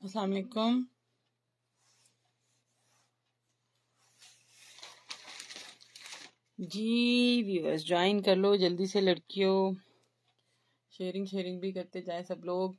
अस्सलाम वालेकुम। जी viewers join कर लो जल्दी से लड़कियों, शेयरिंग भी करते जाएं सब लोग।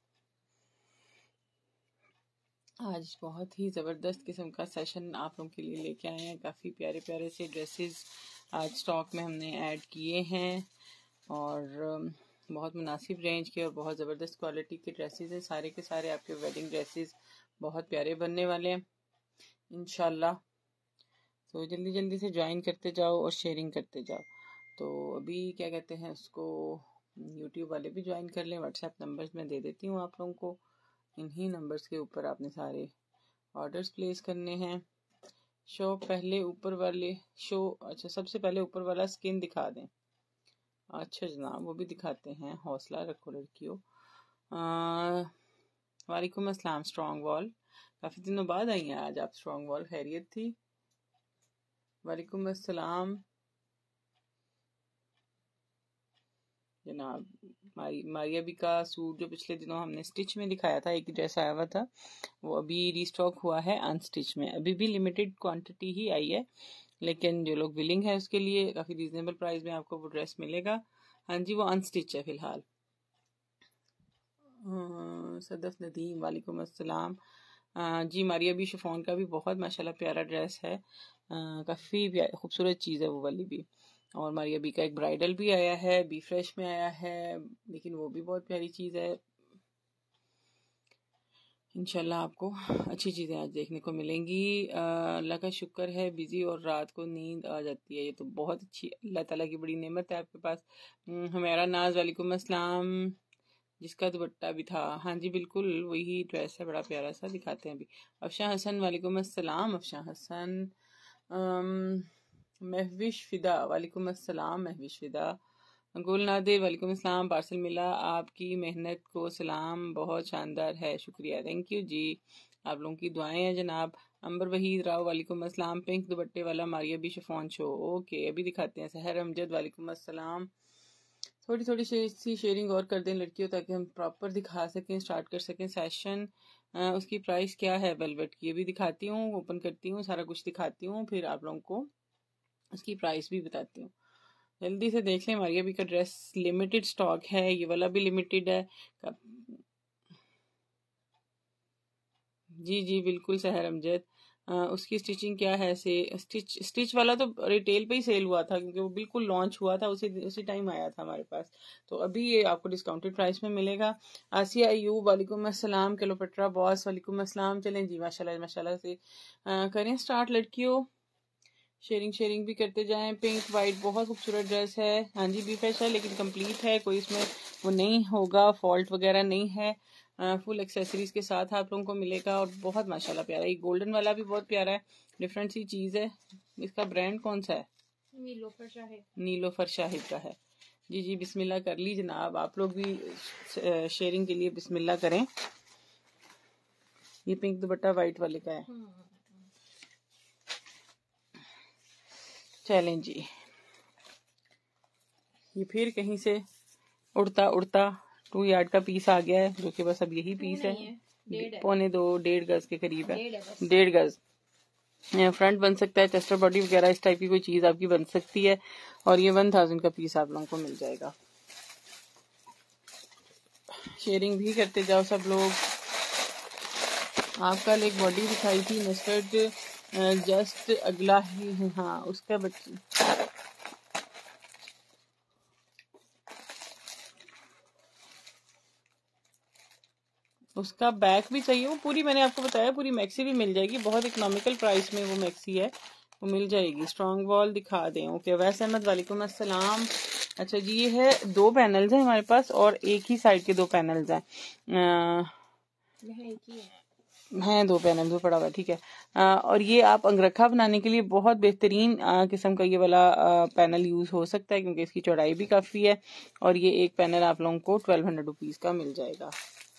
आज बहुत ही ज़बरदस्त किस्म का सेशन आप लोगों के लिए लेके आए हैं। काफ़ी प्यारे प्यारे से ड्रेसेस आज स्टॉक में हमने ऐड किए हैं और बहुत मुनासिब रेंज के और बहुत ज़बरदस्त क्वालिटी के ड्रेसेस हैं। सारे के सारे आपके वेडिंग ड्रेसेस बहुत प्यारे बनने वाले हैं इंशाल्लाह। तो जल्दी जल्दी से ज्वाइन करते जाओ और शेयरिंग करते जाओ। तो अभी क्या कहते हैं उसको, यूट्यूब वाले भी ज्वाइन कर लें। व्हाट्सएप नंबर्स मैं दे देती हूँ आप लोगों को। इन्हीं नंबर्स के ऊपर आपने सारे ऑर्डर्स प्लेस करने हैं। शो पहले ऊपर वाले शो अच्छा सबसे पहले ऊपर वाला स्किन दिखा दें। अच्छा जनाब वो भी दिखाते हैं, हौसला रखो लड़कियों। वालेकुम अस्सलाम स्ट्रॉन्ग वॉल, काफ़ी दिनों बाद आई हैं आज आप स्ट्रॉन्ग वॉल, खैरियत थी? वालेकुम अस्सलाम जनाब। मारिया बी का सूट जो पिछले दिनों हमने स्टिच में दिखाया था, एक ड्रेस आया हुआ था, वो अभी रिस्टॉक हुआ है अनस्टिच में। अभी भी लिमिटेड क्वांटिटी ही आई है, लेकिन जो लोग विलिंग है उसके लिए काफ़ी रीजनेबल प्राइस में आपको वो ड्रेस मिलेगा। हाँ जी वो अनस्टिच है फिलहाल। सदफ नदीम वालेकुम अस्सलाम। जी मारिया बी शिफॉन का भी बहुत माशाल्लाह प्यारा ड्रेस है, काफ़ी खूबसूरत चीज़ है वो वाली भी। और मारिया बी का एक ब्राइडल भी आया है, बी फ्रेश में आया है, लेकिन वो भी बहुत प्यारी चीज़ है। इंशाल्लाह आपको अच्छी चीज़ें आज देखने को मिलेंगी। अल्लाह का शुक्र है, बिजी और रात को नींद आ जाती है, ये तो बहुत अच्छी अल्लाह ताला की बड़ी नेमत है आपके पास। हमारा नाज वालेकुम अस्सलाम, जिसका दुपट्टा भी था। हाँ जी बिल्कुल वही ड्रेस है, बड़ा प्यारा सा दिखाते हैं अभी। अफशा हसन वालेकुम अस्सलाम। अफशा हसन, महविश फिदा वालेकुम अस्सलाम। महविश फिदा, गुल नादिर वालेकुम अस्सलाम। पार्सल मिला, आपकी मेहनत को सलाम, बहुत शानदार है, शुक्रिया, थैंक यू जी, आप लोगों की दुआएं हैं जनाब। अंबर वहीद राव वालेकुम अस्सलाम। पिंक दुपट्टे वाला Maria B chiffon show, okay अभी दिखाते हैं। सहर अमजद वालेकुम अस्सलाम। थोड़ी थोड़ी सी शेयरिंग और कर दें लड़कियों, ताकि हम प्रॉपर दिखा सकें, स्टार्ट कर सकें सेशन। उसकी प्राइस क्या है वेलवेट की, ये भी दिखाती हूँ, ओपन करती हूँ, सारा कुछ दिखाती हूँ, फिर आप लोगों को उसकी प्राइस भी बताती हूँ। जल्दी से देख लें, मारिया बी का ड्रेस लिमिटेड स्टॉक है, ये वाला भी लिमिटेड है। जी जी बिल्कुल सहर अमजद। उसकी स्टिचिंग क्या है से स्टिच वाला तो रिटेल पे ही सेल हुआ था, क्योंकि वो बिल्कुल लॉन्च हुआ था, उसी टाइम आया था हमारे पास। तो अभी ये आपको डिस्काउंटेड प्राइस में मिलेगा। आसिया अयूब वालेकुम अस्सलाम। किलोपट्रा बॉस वालेकुम अस्सलाम। चलें जी माशाल्लाह माशाल्लाह से करें स्टार्ट लड़कियों, शेयरिंग भी करते जाएं। पिंक वाइट बहुत खूबसूरत ड्रेस है। हाँ जी बी फ्रेश है, लेकिन कंप्लीट है, कोई इसमें वो नहीं होगा, फॉल्ट वगैरह नहीं है। फुल एक्सेसरीज के साथ आप लोगों को मिलेगा और बहुत माशाल्लाह प्यारा। ये गोल्डन वाला भी बहुत प्यारा है, डिफरेंट सी चीज़ है। इसका ब्रांड कौन सा है? नीलोफर शाहिद का है। जी जी बिस्मिल्लाह कर ली जनाब, आप लोग भी शेयरिंग के लिए बिस्मिल्लाह करें। ये पिंक दुपट्टा वाइट वाले का है। चलें जी, ये फिर कहीं से उड़ता उड़ता 2 यार्ड का पीस आ गया है, जो कि बस अब यही पीस है, 1.5 गज के करीब है, 1.5 गज। फ्रंट बन सकता है, चेस्टर बॉडी वगैरह इस टाइप की कोई चीज आपकी बन सकती है, और ये 1000 का पीस आप लोगों को मिल जाएगा। शेयरिंग भी करते जाओ सब लोग। आप कल एक बॉडी दिखाई थी मस्टर्ड, जस्ट अगला ही, हाँ उसका उसका बैक भी चाहिए। वो पूरी मैंने आपको बताया, पूरी मैक्सी भी मिल जाएगी, बहुत इकोनॉमिकल प्राइस में वो मैक्सी है, वो मिल जाएगी। स्ट्रॉन्ग वॉल दिखा दें, ओके। वैसे अहमद वालेकुम अस्सलाम। अच्छा जी, ये है 2 पैनल्स हैं हमारे पास, और एक ही साइड के 2 पैनल्स हैं, हैं 2 पैनल, जो पड़ा हुआ ठीक है। और ये आप अंगरखा बनाने के लिए बहुत बेहतरीन किस्म का ये वाला पैनल यूज हो सकता है, क्योंकि इसकी चौड़ाई भी काफी है, और ये एक पैनल आप लोगों को 1200 रुपीज का मिल जाएगा।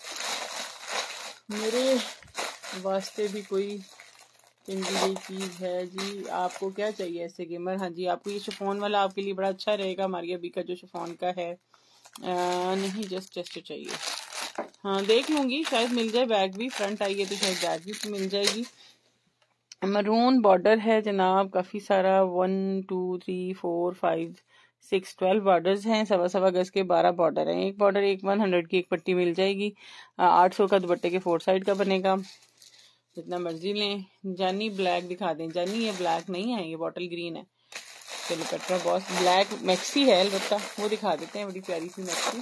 मेरे वास्ते भी कोई चिंगी चीज है जी, आपको क्या चाहिए ऐसे गेमर? हाँ जी, आपको ये शिफॉन वाला आपके लिए बड़ा अच्छा रहेगा, मारिया बी का जो शिफॉन का है। नहीं जस्ट चाहिए। हाँ देख लूंगी, शायद मिल जाए। बैक भी फ्रंट आई है तो शायद बैक भी मिल जाएगी। मरून बॉर्डर है जनाब काफी सारा, 1 2 3 4 5 6 12 बॉर्डर्स हैं। सवा सवा गज के 12 बॉर्डर हैं। एक बॉर्डर 100 की एक पट्टी मिल जाएगी। 800 का दुपट्टे के 4 साइड का बनेगा। जितना मर्जी लें। जानी ब्लैक दिखा दें। जानी ये ब्लैक नहीं है, ये बॉटल ग्रीन है। चलो पेट्रा बॉस ब्लैक मैक्सी है अलबत्ता, वो दिखा देते हैं। बड़ी प्यारी सी मैक्सी।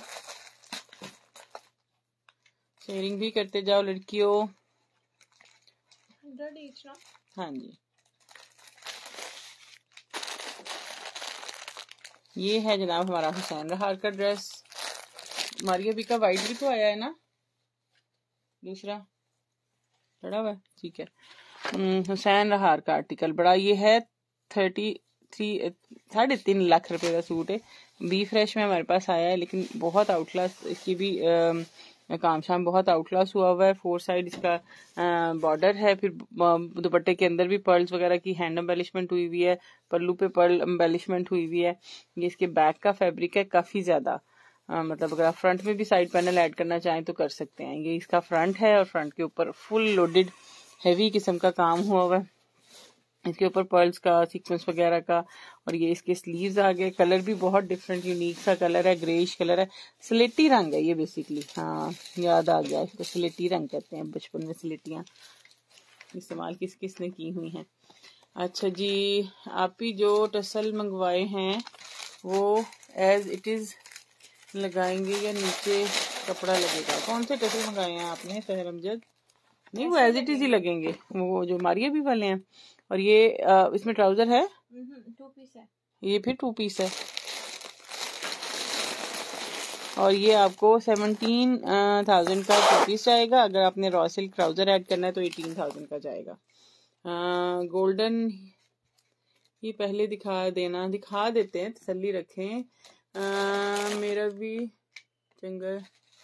शेयरिंग भी करते जाओ लड़कियों। 100 ईच ना? हाँ जी। ये है जनाब हमारा हुसैन रहार का ड्रेस। मारिया बी का वाइट भी तो आया है ना, दूसरा चढ़ा हुआ है, ठीक है। हुसैन रहार का आर्टिकल बड़ा ये है 3.5 लाख रुपए का सूट है। बी फ्रेश में हमारे पास आया है, लेकिन बहुत आउटक्लास इसकी भी काम शाम बहुत आउटक्लास हुआ हुआ है। 4 साइड इसका बॉर्डर है। फिर दुपट्टे के अंदर भी पर्ल्स वगैरह की हैंड एम्बेलिशमेंट हुई हुई है। पल्लू पे पर्ल एम्बेलिशमेंट हुई हुई है। ये इसके बैक का फैब्रिक है काफी ज्यादा। मतलब अगर आप फ्रंट में भी साइड पैनल ऐड करना चाहें तो कर सकते हैं। ये इसका फ्रंट है और फ्रंट के ऊपर फुल लोडेड हेवी किस्म का काम हुआ हुआ है। इसके ऊपर पर्ल्स का सीक्वेंस वगैरह का। और ये इसके स्लीव्स आ गए। कलर भी बहुत डिफरेंट यूनिक सा कलर है, ग्रेइश कलर है। स्लेटी रंग है ये बेसिकली। हाँ याद आ गया, इसको स्लेटी रंग कहते हैं। बचपन में स्लेटियां इस्तेमाल किस किस ने की हुई हैं। अच्छा जी, आप ही जो टसल मंगवाए हैं वो एज इट इज लगाएंगे या नीचे कपड़ा लगेगा? कौन से टसल मंगाए हैं आपने सहर अमजद? नहीं वो एज इट इज ही लगेंगे, वो जो मारिया भी वाले हैं। और ये इसमें ट्राउजर है, 2 पीस है। ये फिर 2 पीस है। और ये आपको 17,000 का 2 पीस जाएगा। अगर आपने रॉ सिल्क ट्राउजर ऐड करना है तो 18,000 का जाएगा। गोल्डन ये पहले दिखा देना, दिखा देते हैं, तसल्ली रखें। मेरा भी चंगा।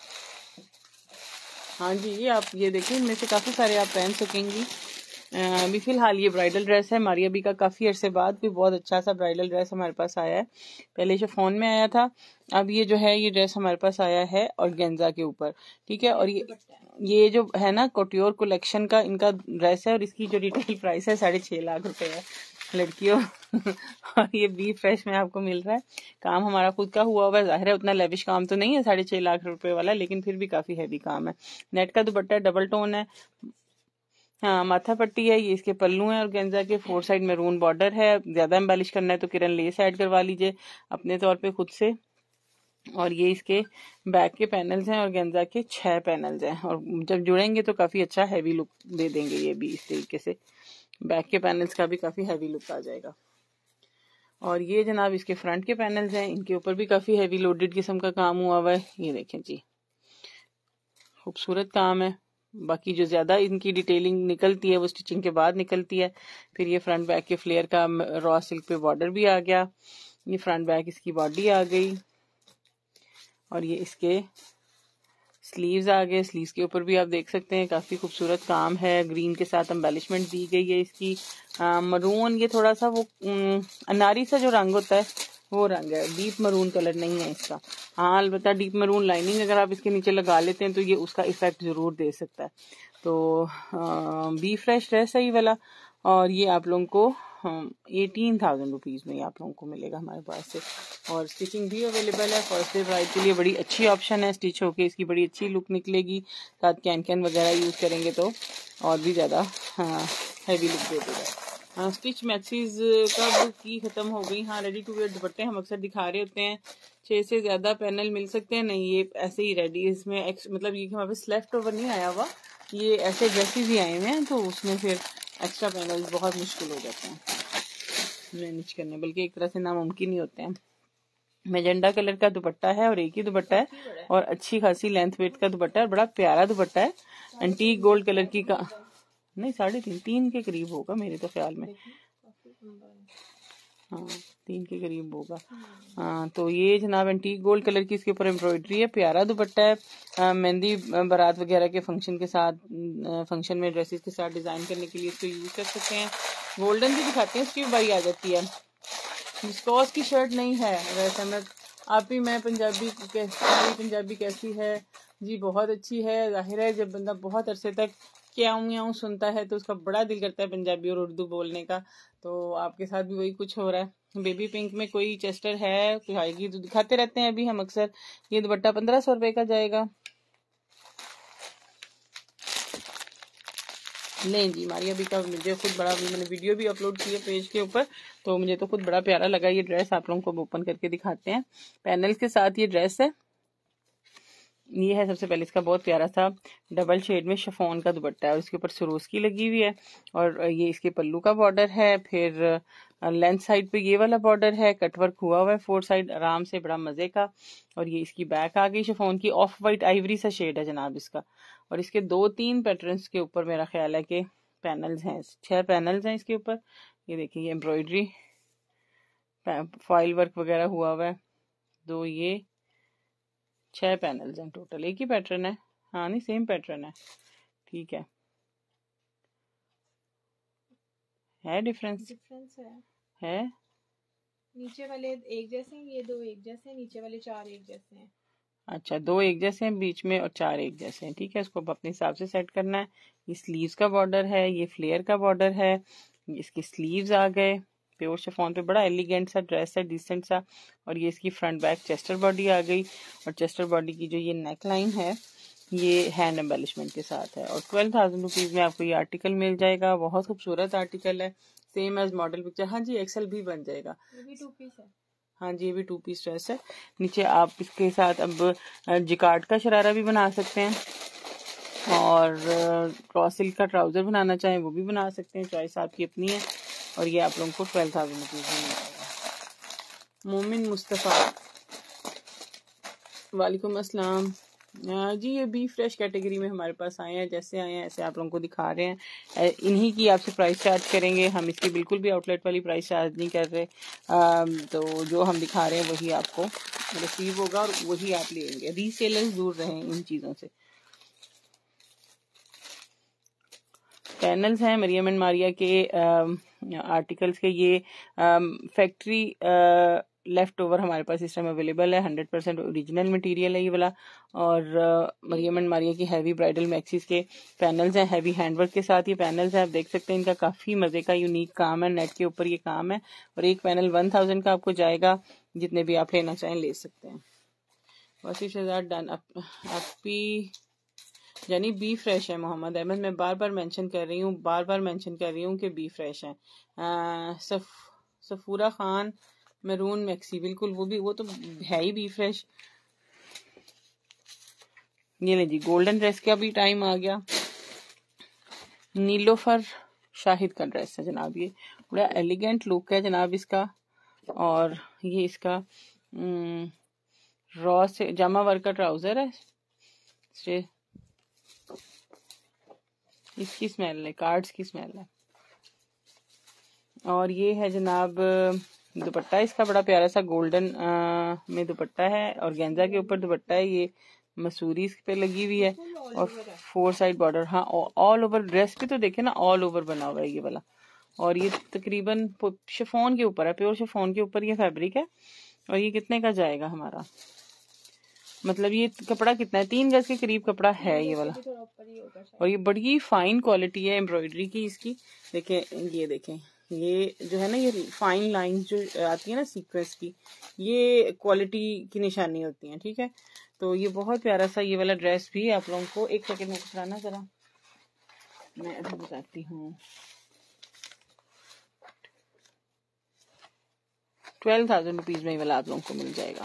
हाँ जी, ये आप ये देखिए, इनमें से काफी सारे आप पहन सकेंगी। अभी फिलहाल ये ब्राइडल ड्रेस है मारिया बी का। काफी अरसे बाद भी बहुत अच्छा सा ब्राइडल ड्रेस हमारे पास आया है। पहले जो फोन में आया था, अब ये जो है ये ड्रेस हमारे पास आया है और गेंजा के ऊपर, ठीक है। और ये जो है ना कोट्योर कलेक्शन का इनका ड्रेस है। और इसकी जो रिटेल प्राइस है 6.5 लाख रुपए है लड़कियों। और ये बी फ्रेश में आपको मिल रहा है। काम हमारा खुद का हुआ हुआ है। जाहिर है उतना लेविश काम तो नहीं है 6.5 लाख रुपए वाला, लेकिन फिर भी काफी हैवी काम है। नेट का दुपट्टा डबल टोन है। हाँ माथा पट्टी है। ये इसके पल्लू हैं और गेंजा के 4 साइड मैरून बॉर्डर है। ज्यादा एम्बेलिश करना है तो किरण लेस ऐड करवा लीजिए अपने तौर पे खुद से। और ये इसके बैक के पैनल्स हैं और गेंजा के 6 पैनल्स हैं। और जब जुड़ेंगे तो काफी अच्छा हैवी लुक दे देंगे ये भी। इस तरीके से बैक के पैनल्स का भी काफी हैवी लुक आ जाएगा। और ये जनाब इसके फ्रंट के पैनल्स हैं। इनके ऊपर भी काफी हैवी लोडेड किस्म का काम हुआ हुआ है। ये देखें जी, खूबसूरत काम है। बाकी जो ज्यादा इनकी डिटेलिंग निकलती है वो स्टिचिंग के बाद निकलती है। फिर ये फ्रंट बैक के फ्लेयर का रॉ सिल्क पे बॉर्डर भी आ गया। ये फ्रंट बैक इसकी बॉडी आ गई। और ये इसके स्लीव्स आ गए। स्लीव्स के ऊपर भी आप देख सकते हैं काफी खूबसूरत काम है। ग्रीन के साथ एम्बेलिशमेंट दी गई है इसकी। मरून ये थोड़ा सा वो अनारी सा जो रंग होता है वो रंग है, डीप मरून कलर नहीं है इसका। हाँ अलबत्ता डीप मरून लाइनिंग अगर आप इसके नीचे लगा लेते हैं तो ये उसका इफेक्ट जरूर दे सकता है। तो बी फ्रेश ड्रेस है ये वाला। और ये आप लोगों को 18,000 रुपीज में आप लोगों को मिलेगा हमारे पास से। और स्टिचिंग भी अवेलेबल है। फर्स्ट डे ब्राइड के लिए बड़ी अच्छी ऑप्शन है। स्टिच होके इसकी बड़ी अच्छी लुक निकलेगी। साथ कैन कैन वगैरह यूज करेंगे तो और भी ज्यादा हैवी लुक दे देगा। स्टिच मैक्सीज कब की खत्म हो गई? हाँ रेडी टू वेयर दुपट्टे हम अक्सर दिखा रहे होते हैं। 6 से ज्यादा पैनल मिल सकते हैं। नहीं ये ऐसे ही रेडी, इसमें मतलब ये हमारे पास लेफ्ट ओवर नहीं आया हुआ, ये ऐसे ड्रेसेस ही आए हुए हैं। तो उसमें फिर एक्स्ट्रा पैनल बहुत मुश्किल हो जाते हैं मैनेज करने, बल्कि एक तरह से नामुमकिन ही होते हैं। मेजेंडा कलर का दुपट्टा है और एक ही दुपट्टा है और अच्छी खासी लेंथ वेट का दुपट्टा है और बड़ा प्यारा दुपट्टा है। एंटीक गोल्ड कलर की का नहीं 3.5 के करीब होगा मेरे तो ख्याल में। हाँ 3 के करीब होगा। हाँ तो ये जनाब एंटीक गोल्ड कलर की इसके ऊपर एम्ब्रॉयडरी है। प्यारा दुपट्टा है। मेहंदी बारात वगैरह के फंक्शन के साथ, फंक्शन में ड्रेसेस के साथ डिजाइन करने के लिए इसको यूज कर सकते हैं। गोल्डन भी दिखाते हैं, इसकी बाई आ जाती है। विस्कोस की शर्ट नहीं है वैसे, मैं आप ही मैं पंजाबी मेरी पंजाबी कैसी है जी? बहुत अच्छी है। जाहिर है जब बंदा बहुत अरसे तक क्याऊं सुनता है तो उसका बड़ा दिल करता है पंजाबी और उर्दू बोलने का। तो आपके साथ भी वही कुछ हो रहा है। बेबी पिंक में कोई चेस्टर है तो आएगी तो दिखाते रहते हैं अभी हम अक्सर। ये दुपट्टा 1500 रुपए का जाएगा। नहीं जी, मारिया बी का मुझे खुद बड़ा, मैंने वीडियो भी अपलोड की है पेज के ऊपर, तो मुझे तो खुद बड़ा प्यारा लगा ये ड्रेस। आप लोगों को ओपन करके दिखाते हैं। पैनल के साथ ये ड्रेस है। ये है सबसे पहले इसका बहुत प्यारा सा डबल शेड में शिफॉन का दुपट्टा है और इसके ऊपर सरोज की लगी हुई है और ये इसके पल्लू का बॉर्डर है। फिर लेंथ साइड पे ये वाला बॉर्डर है, कटवर्क हुआ हुआ है फोर साइड आराम से, बड़ा मजे का। और ये इसकी बैक आ गई शिफॉन की, ऑफ वाइट आइवरी सा शेड है जनाब इसका। और इसके 2-3 पैटर्न्स के ऊपर मेरा ख्याल है कि पैनल्स हैं, 6 पैनल्स हैं इसके ऊपर। ये देखिए ये एम्ब्रॉयडरी फॉइल वर्क वगैरह हुआ हुआ है। 2 ये 6 पैनल्स हैं टोटल। एक ही पैटर्न है, हाँ नहीं सेम पैटर्न है, ठीक है डिफरेंस है। नीचे वाले एक जैसे हैं, ये 2 एक जैसे हैं, नीचे वाले 4 एक जैसे हैं। अच्छा 2 एक जैसे हैं बीच में और 4 एक जैसे हैं, ठीक है। इसको अपने हिसाब से सेट करना है। ये स्लीव्स का बॉर्डर है, ये फ्लेयर का बॉर्डर है, इसके स्लीव्स आ गए। प्योर शिफॉन पे बड़ा एलिगेंट सा ड्रेस है, डिसेंट सा। और ये इसकी फ्रंट बैक चेस्टर बॉडी आ गई और चेस्टर बॉडी की जो ये नेक लाइन है ये हैंड एम्बेलिशमेंट के साथ है। और 12,000 रुपीज में आपको ये आर्टिकल मिल जाएगा। बहुत खूबसूरत आर्टिकल है, सेम एज मॉडल पिक्चर। हाँ जी एक्सेल भी बन जाएगा। ये भी 2 पीस है। हाँ जी ये भी 2 पीस ड्रेस है। नीचे आप इसके साथ अब जिकार्ड का शरारा भी बना सकते हैं और क्रॉस सिल्क का ट्राउजर बनाना चाहें वो भी बना सकते हैं, चॉइस आपकी अपनी है। और ये आप लोगों को 12,000 रुपीज में मिलेगा। मोमिन मुस्तफ़ा वालेकुम अस्सलाम जी। ये बी फ्रेश कैटेगरी में हमारे पास आए हैं, जैसे आए हैं ऐसे आप लोगों को दिखा रहे हैं। इन्हीं की आपसे प्राइस चार्ज करेंगे हम, इसकी बिल्कुल भी आउटलेट वाली प्राइस चार्ज नहीं कर रहे। तो जो हम दिखा रहे हैं वही आपको रिसीव होगा और वही आप लेंगे। रीसेलर्स दूर रहें इन चीज़ों से। पैनल्स हैं मरियम एंड मारिया के आर्टिकल्स के। ये फैक्ट्री लेफ्ट ओवर हमारे पास इस टाइम अवेलेबल है। 100% ओरिजिनल मटेरियल है ये वाला। और मरियम एंड मारिया की हैवी ब्राइडल मैक्सीज के पैनल्स हैं, हैवी हैंडवर्क के साथ ये पैनल्स हैं। आप देख सकते हैं इनका काफ़ी मज़े का यूनिक काम है, नेट के ऊपर ये काम है। और एक पैनल 1000 का आपको जाएगा, जितने भी आप लेना चाहें ले सकते हैं। वसीफ शहजाद डन आपी यानी बी फ्रेश है। मोहम्मद अहमद मैं बार बार मेंशन कर रही हूँ कि बी फ्रेश है। सफूरा खान मैरून मैक्सी, बिल्कुल वो तो है ही बी फ्रेश। ये ले जी गोल्डन ड्रेस का भी टाइम आ गया। नीलोफर शाहिद का ड्रेस है जनाब, ये बड़ा एलिगेंट लुक है जनाब इसका। और ये इसका रॉ से जामा वर्क का ट्राउजर है। इसकी स्मेल है, कार्ड्स की स्मेल है। और ये है जनाब दुपट्टा इसका बड़ा प्यारा सा गोल्डन में दुपट्टा है और गेंजा के ऊपर दुपट्टा है। ये मसूरी इस पे लगी हुई है और 4 साइड बॉर्डर। हाँ ऑल ओवर ड्रेस पे तो देखे ना, ऑल ओवर बना हुआ है ये वाला। और ये तकरीबन शिफॉन के ऊपर है, प्योर शिफॉन के ऊपर ये फैब्रिक है। और ये कितने का जाएगा हमारा, मतलब ये कपड़ा कितना है, 3 गज के करीब कपड़ा है ये वाला। और ये बड़ी फाइन क्वालिटी है एम्ब्रॉयडरी की इसकी। देखें ये देखें, ये जो है ना ये फाइन लाइंस जो आती है ना सीक्वेंस की, ये क्वालिटी की निशानी होती है, ठीक है। तो ये बहुत प्यारा सा ये वाला ड्रेस भी आप लोगों को। एक सेकंड में दिखाना जरा, मैं अभी बताती हूँ। 12,000 रुपीज में ये वाला आप लोगों को मिल जाएगा।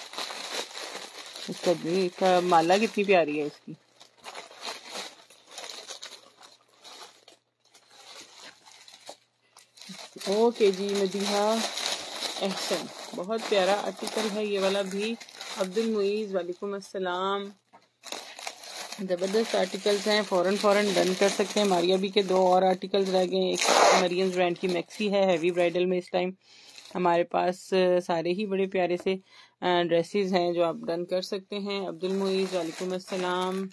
इसका माला कितनी प्यारी है इसकी। ओके जी मदीहा एहसन, बहुत प्यारा आर्टिकल है ये वाला भी। अब्दुल मुईज वालेकुम अस्सलाम, जबरदस्त आर्टिकल्स हैं, फौरन डन कर सकते हैं। मारिया बी के 2 और आर्टिकल्स रह गए। एक मरियम्स ब्रांड की मैक्सी है हैवी ब्राइडल में। इस टाइम हमारे पास सारे ही बड़े प्यारे से ड्रेसेस हैं जो आप डन कर सकते हैं। अब्दुल मुईज वालेकुम अस्सलाम,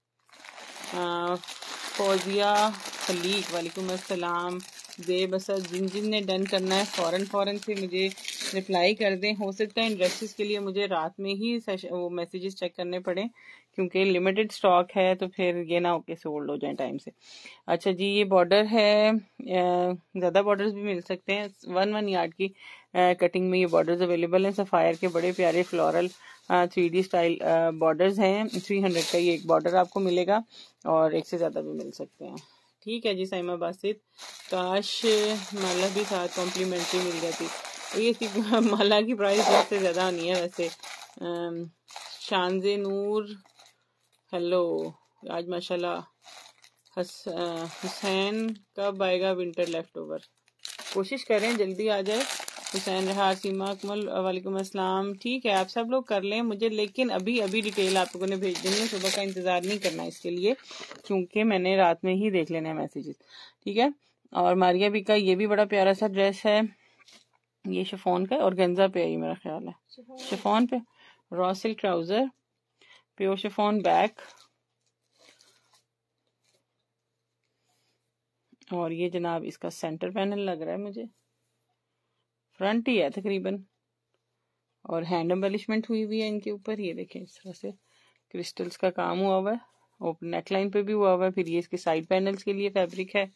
फौजिया खलीक वालेकुम अस्सलाम, जेब असद, जिन जिन ने डन करना है फौरन से मुझे रिप्लाई कर दें। हो सकता है इन ड्रेसेस के लिए मुझे रात में ही वो मैसेजेस चेक करने पड़े, क्योंकि लिमिटेड स्टॉक है, तो फिर ये ना होके सोल्ड हो जाए टाइम से। अच्छा जी, ये बॉर्डर है, ज़्यादा बॉर्डर्स भी मिल सकते हैं। 1 यार्ड की कटिंग में ये बॉर्डर्स अवेलेबल हैं। सफ़ायर के बड़े प्यारे फ्लोरल 3D स्टाइल बॉर्डर्स हैं। 300 का ये एक बॉर्डर आपको मिलेगा, और एक से ज़्यादा भी मिल सकते हैं। ठीक है जी साइमा बासित, काश माला भी साथ कॉम्प्लीमेंट्री मिल जाती। ये इसकी माला की प्राइस सबसे ज़्यादा होनी है वैसे। शानजे नूर, हेलो, आज माशाल्लाह। हुसैन, कब आएगा विंटर लेफ्ट ओवर? कोशिश करें जल्दी आ जाए। हुसैन रहा, सीमा अकमल, वालेकुम अस्सलाम। ठीक है, आप सब लोग कर लें मुझे, लेकिन अभी अभी डिटेल आप लोगों ने भेज देनी है, सुबह का इंतजार नहीं करना इसके लिए, क्योंकि मैंने रात में ही देख लेने हैं मैसेजेस। ठीक है। और मारिया बी का ये भी बड़ा प्यारा सा ड्रेस है, ये शिफॉन का और गेंजा पे है, ये मेरा ख्याल है शिफॉन पे। Raw silk trouser, pure chiffon back, और ये जनाब इसका सेंटर पैनल लग रहा है मुझे, फ्रंट ही है तकरीबन, और हैंड एम्बेलिशमेंट हुई हुई है इनके ऊपर। ये देखें इस तरह से क्रिस्टल्स का काम हुआ हुआ है, ओपन नेकलाइन पे भी हुआ हुआ है। फिर ये इसके साइड पैनल्स के लिए फैब्रिक है,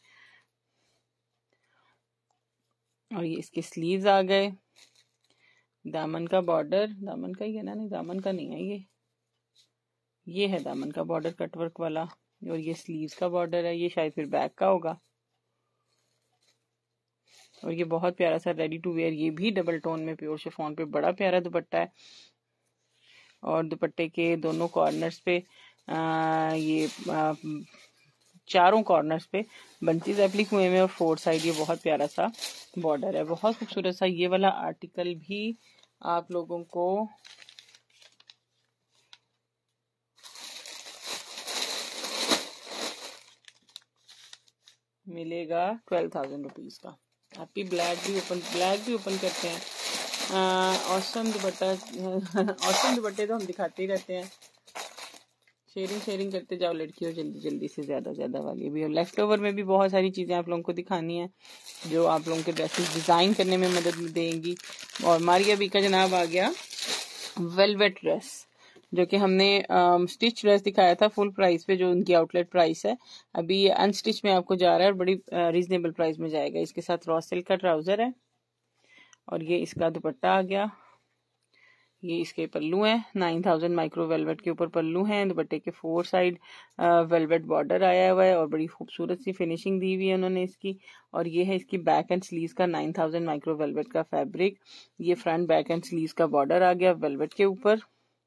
और ये इसके स्लीव्स आ गए। दामन का बॉर्डर, दामन का ही है ना? नहीं, दामन का नहीं है ये है दामन का बॉर्डर कटवर्क वाला, और ये स्लीव्स का बॉर्डर है। ये शायद फिर बैक का होगा। और ये बहुत प्यारा सा रेडी टू वेयर, ये भी डबल टोन में प्योर शिफॉन पे बड़ा प्यारा दुपट्टा है, और दुपट्टे के दोनों कॉर्नर्स पे ये चारों कॉर्नर्स पे बंचेस एप्लिक हुए में, और 4 साइड ये बहुत प्यारा सा बॉर्डर है, बहुत खूबसूरत सा। ये वाला आर्टिकल भी आप लोगों को मिलेगा 12,000 रुपीज का। आप ही ब्लैक भी ओपन करते हैं। ऑसम दुपट्टा ऑसम दुपट्टे तो हम दिखाते ही रहते हैं। शेयरिंग करते जाओ लड़कियों, जल्दी जल्दी से, ज्यादा वाली भी। और लेफ्ट ओवर में भी बहुत सारी चीजें आप लोगों को दिखानी है, जो आप लोगों के ड्रेसेस डिजाइन करने में मदद देंगी। और मारिया बी का जनाब आ गया वेलवेट ड्रेस, जो कि हमने स्टिच ड्रेस दिखाया था फुल प्राइस पे, जो उनकी आउटलेट प्राइस है। अभी ये अनस्टिच में आपको जा रहा है, और बड़ी रीजनेबल प्राइस में जाएगा। इसके साथ रॉ सिल्क का ट्राउजर है, और ये इसका दुपट्टा आ गया। ये इसके पल्लू हैं, 9000 माइक्रो वेलवेट के ऊपर पल्लू हैं। दुपट्टे के 4 साइड वेलवेट बॉर्डर आया हुआ है, और बड़ी खूबसूरत सी फिनिशिंग दी हुई है उन्होंने इसकी। और ये है इसकी बैक एंड स्लीव्स का 9000 माइक्रो वेलवेट का फैब्रिक। ये फ्रंट बैक एंड स्लीव्स का बॉर्डर आ गया वेलवेट के ऊपर।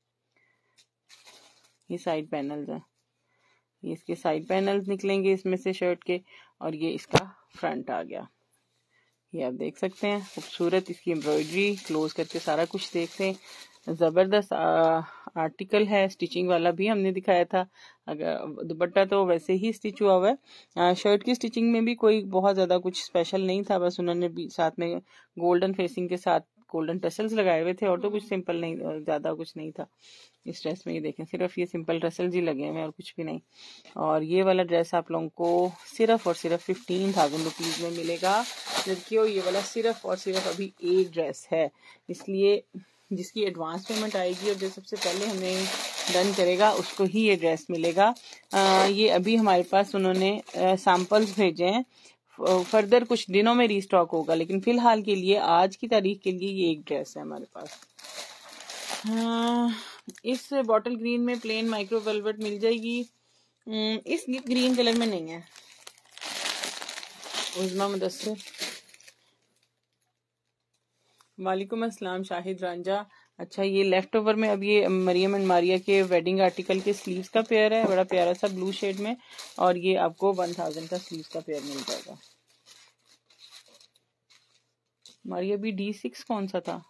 ये साइड पैनल्स है, ये इसके साइड पैनल्स निकलेंगे इसमें से शर्ट के, और ये इसका फ्रंट आ गया। ये आप देख सकते हैं, खूबसूरत इसकी एम्ब्रॉयडरी, क्लोज करके सारा कुछ देखते हैं। जबरदस्त आर्टिकल है। स्टिचिंग वाला भी हमने दिखाया था, अगर दुपट्टा तो वैसे ही स्टिच हुआ हुआ है। शर्ट की स्टिचिंग में भी कोई बहुत ज्यादा कुछ स्पेशल नहीं था, बस उन्होंने भी साथ में गोल्डन फेसिंग के साथ गोल्डन टसल्स लगाए हुए थे, और तो कुछ सिंपल नहीं, ज्यादा कुछ नहीं था इस ड्रेस में। ये देखें, सिर्फ ये सिंपल टसल्स ही लगे हुए और कुछ भी नहीं। और ये वाला ड्रेस आप लोगों को सिर्फ और सिर्फ 15,000 रुपीज में मिलेगा लड़कियों। ये वाला सिर्फ और सिर्फ अभी एक ड्रेस है, इसलिए जिसकी एडवांस पेमेंट आएगी और जो सबसे पहले हमें डन करेगा उसको ही ये ड्रेस मिलेगा। ये अभी हमारे पास उन्होंने सैंपल्स भेजे हैं, फर्दर कुछ दिनों में रीस्टॉक होगा, लेकिन फिलहाल के लिए आज की तारीख के लिए ये एक ड्रेस है हमारे पास। इस बॉटल ग्रीन में प्लेन माइक्रो वेलवेट मिल जाएगी, इस ग्रीन कलर में नहीं है। उज़मा मुदस्सिर, वालेकुम अस्सलाम शाहिद रांझा। अच्छा, ये लेफ्ट ओवर में अब ये मरियम एंड मारिया के वेडिंग आर्टिकल के स्लीव्स का पेयर है, बड़ा प्यारा सा ब्लू शेड में, और ये आपको 1000 का स्लीव्स का पेयर मिल जाएगा। मारिया भी D6 कौन सा था?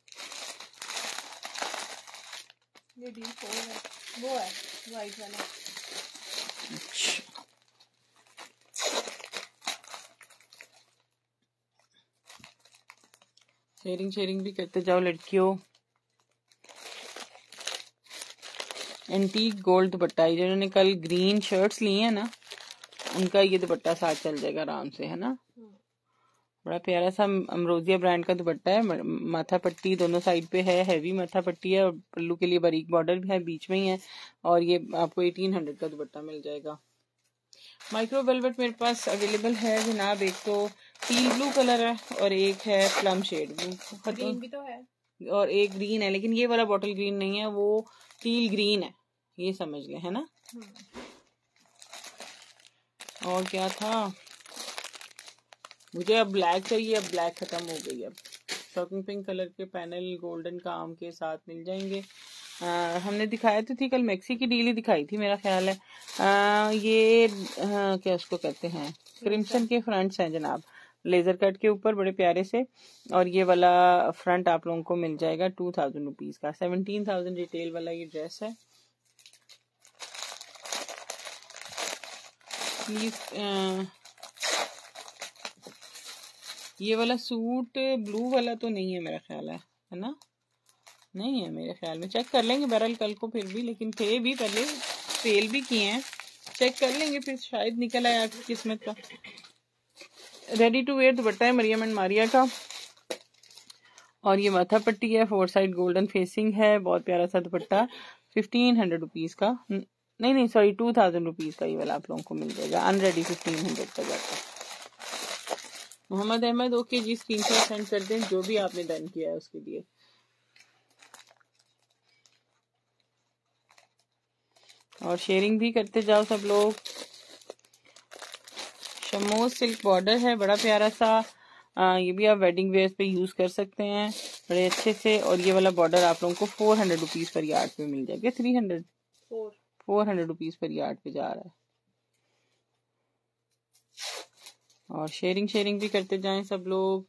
ये D4 है, वो है वाइट वाला। अच्छा, शेयरिंग भी करते जाओ लड़कियों। एंटीक गोल्ड दुपट्टा, जिन्होंने कल ग्रीन शर्ट्स ली है ना, उनका ये दुपट्टा साथ चल जाएगा आराम से, है ना? बड़ा प्यारा सा अमरोजिया ब्रांड का दुपट्टा है। माथा पट्टी दोनों साइड पे है, हैवी माथा पट्टी है, और पल्लू के लिए बारीक बॉर्डर भी है, बीच में ही है। और ये आपको 1800 का दुपट्टा मिल जाएगा। माइक्रो वेलवेट मेरे पास अवेलेबल है जनाब। एक तो टील ब्लू कलर है और एक है प्लम शेड ग्रीन भी तो है, और एक ग्रीन है, लेकिन ये वाला बॉटल ग्रीन नहीं है, वो टील ग्रीन है, ये समझ लें, है ना। और क्या था, मुझे अब ब्लैक चाहिए, अब ब्लैक खत्म हो गई। अब शॉकिंग पिंक कलर के पैनल गोल्डन काम के साथ मिल जाएंगे। हमने दिखाया तो थी कल, मैक्सी की डील ही दिखाई थी मेरा ख्याल है। ये क्या उसको कहते हैं, क्रिम्सन के फ्रंट्स हैं जनाब, लेजर कट के ऊपर बड़े प्यारे से। और ये वाला फ्रंट आप लोगों को मिल जाएगा 2000 रुपीज का। 17,000 रिटेल वाला ये ड्रेस है। प्लीज ये वाला सूट ब्लू वाला तो नहीं है मेरा ख्याल है ना, नहीं है मेरे ख्याल में, चेक कर लेंगे बहरहाल कल को फिर भी, लेकिन थे भी पहले, सेल भी किए हैं, चेक कर लेंगे फिर, शायद निकल आया आपकी किस्मत का। रेडी टू वेयर दुपट्टा है मरियम एंड मारिया का, और ये माथा पट्टी है, 4 साइड गोल्डन फेसिंग है, बहुत प्यारा सा दुपट्टा। 1500 रुपीज का, नहीं सॉरी 2000 रुपीज का ये वाला आप लोगों को मिल जाएगा। अनरेडी 1500 का जाता है। मोहम्मद अहमद ओके जी, स्क्रीनशॉट सेंड कर दें जो भी आपने डन किया है उसके लिए। और शेयरिंग भी करते जाओ सब लोग। शमोज सिल्क बॉर्डर है बड़ा प्यारा सा, ये भी आप वेडिंग वेयर पे यूज कर सकते हैं बड़े अच्छे से। और ये वाला बॉर्डर आप लोगों को 400 रुपीज पर यार्ड पे मिल जाएगा। 400 रुपीज पर यार्ड पे जा रहा है। और शेयरिंग भी करते जाएं सब लोग।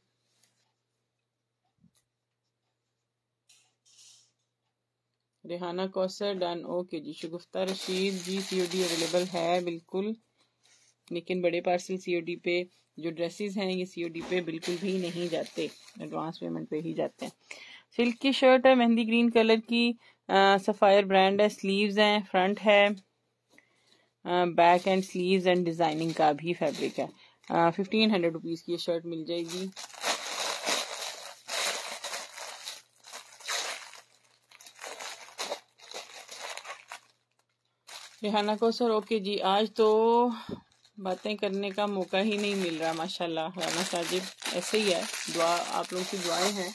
रेहाना कौसर डन ओके जी। शगुफ्ता रशीद जी, सीओडी अवेलेबल है बिल्कुल, लेकिन बड़े पार्सल सीओडी पे, जो ड्रेसेस हैं ये सीओडी पे बिल्कुल भी नहीं जाते, एडवांस पेमेंट पे ही जाते हैं। सिल्क की शर्ट है मेहंदी ग्रीन कलर की, सफायर ब्रांड है, स्लीव्स हैं, फ्रंट है, back and sleeves and designing का भी फैब्रिक है। 1500 रुपीज की ये शर्ट मिल जाएगी। रेहाना को सर ओके जी। आज तो बातें करने का मौका ही नहीं मिल रहा माशाल्लाह। राना साजिद ऐसे ही है, दुआ आप लोगों की दुआएं हैं।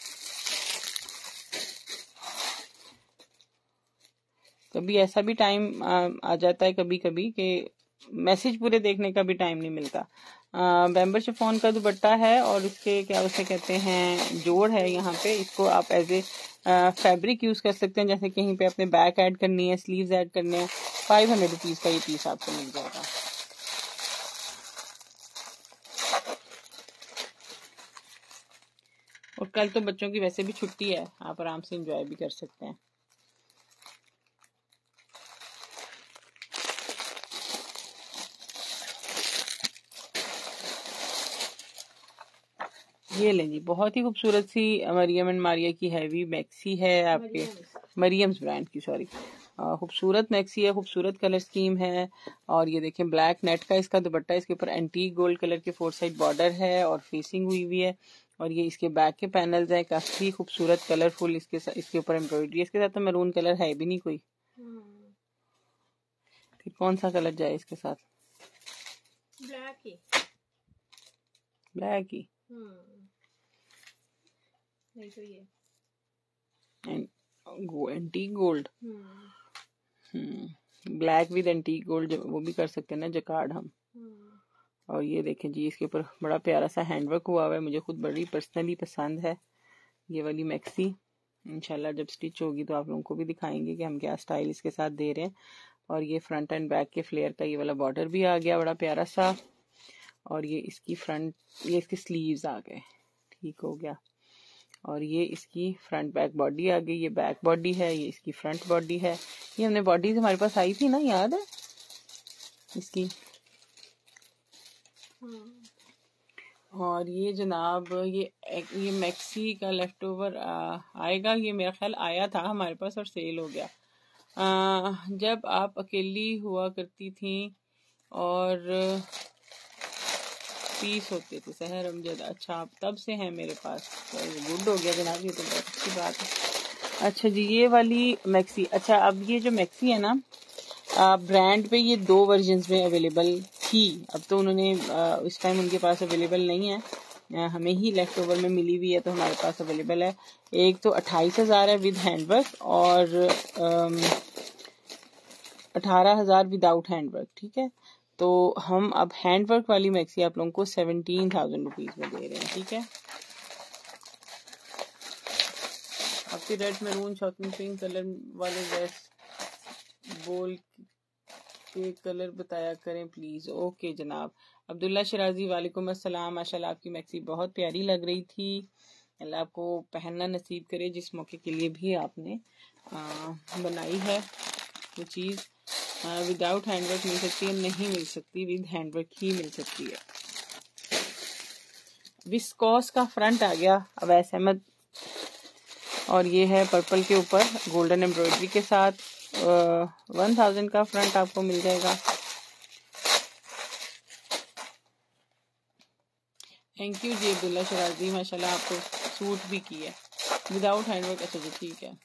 कभी ऐसा भी टाइम आ जाता है कभी कभी कि मैसेज पूरे देखने का भी टाइम नहीं मिलता। बैम्बर शिफॉन का दुपट्टा है और इसके क्या उसे कहते हैं, जोड़ है यहाँ पे। इसको आप एज ए फैब्रिक यूज कर सकते हैं, जैसे कहीं पे अपने बैक ऐड करनी है, स्लीव्स ऐड करने हैं। 500 रुपीज का ये पीस आपको मिल जाएगा। और कल तो बच्चों की वैसे भी छुट्टी है, आप आराम से एंजॉय भी कर सकते हैं। ये लें जी, बहुत ही खूबसूरत सी मरियम एंड मारिया की हैवी मैक्सी है आपके, मरियम्स ब्रांड की, सॉरी। खूबसूरत मैक्सी है, खूबसूरत कलर स्कीम है। और ये देखें ब्लैक नेट का इसका दुपट्टा, इसके ऊपर एंटीक गोल्ड कलर के 4 साइड बॉर्डर है और फेसिंग हुई हुई है। और ये इसके बैक के पैनल्स हैं, काफी खूबसूरत कलरफुल। इसके ऊपर एम्ब्रॉयडरी, इसके साथ तो मैरून कलर है भी नहीं कोई, फिर कौन सा कलर जाए इसके साथ? ब्लैक ही नहीं तो ये antique gold, black with antique gold, वो भी कर सकते हैं ना जकार्ड हम। और ये देखें जी, इसके ऊपर बड़ा प्यारा सा हैंडवर्क हुआ हुआ है, मुझे खुद बड़ी पर्सनली पसंद है ये वाली मैक्सी। इंशाल्लाह जब स्टिच होगी तो आप लोगों को भी दिखाएंगे कि हम क्या स्टाइल इसके साथ दे रहे हैं। और ये फ्रंट एंड बैक के फ्लेयर का ये वाला बॉर्डर भी आ गया बड़ा प्यारा सा। और ये इसकी फ्रंट, ये इसके स्लीव्स आ गए, ठीक हो गया। और ये इसकी फ्रंट बैक बॉडी आ गई, ये बैक बॉडी है, ये इसकी फ्रंट बॉडी है। ये हमने बॉडीज हमारे पास आई थी ना, याद है इसकी। और ये जनाब ये मैक्सी का लेफ्ट ओवर आएगा, ये मेरा ख्याल आया था हमारे पास और सेल हो गया। जब आप अकेली हुआ करती थी और पीस होते थे। सहर अमजद, अच्छा आप तब से हैं मेरे पास, गुड हो गया जनाब, ये तो बहुत अच्छी बात है। अच्छा जी, ये वाली मैक्सी, अच्छा अब ये जो मैक्सी है ना, ब्रांड पे ये 2 वर्जन्स में अवेलेबल थी, अब तो उन्होंने इस टाइम उनके पास अवेलेबल नहीं है, हमें ही लेफ्ट ओवर में मिली हुई है तो हमारे पास अवेलेबल है। एक तो 28,000 है विद हैंडवर्क और 18,000 विदाउट हैंडवर्क, ठीक है। तो हम अब हैंडवर्क वाली मैक्सी आप लोगों को 17,000 रुपीज में दे रहे हैं, ठीक है। आपकी red maroon shocking pink colour वाले ड्रेस बोल के कलर बताया करें प्लीज। ओके जनाब। अब्दुल्ला शराजी, वालेकुम अस्सलाम, माशाल्लाह आपकी मैक्सी बहुत प्यारी लग रही थी, अल्लाह आपको पहनना नसीब करे जिस मौके के लिए भी आपने बनाई है वो चीज़। विदाउट हैंडवर्क मिल सकती है? नहीं मिल सकती, विद हैंडवर्क ही मिल सकती है। विस्कॉस का फ्रंट आ गया अवैस अहमद, और ये है पर्पल के ऊपर गोल्डन एम्ब्रॉयडरी के साथ, 1000 का फ्रंट आपको मिल जाएगा। थैंक यू जी अब्दुल्ला शराजी, माशाल्लाह आपको सूट भी की है विदाउट हैंडवर्क। अच्छा जी ठीक है।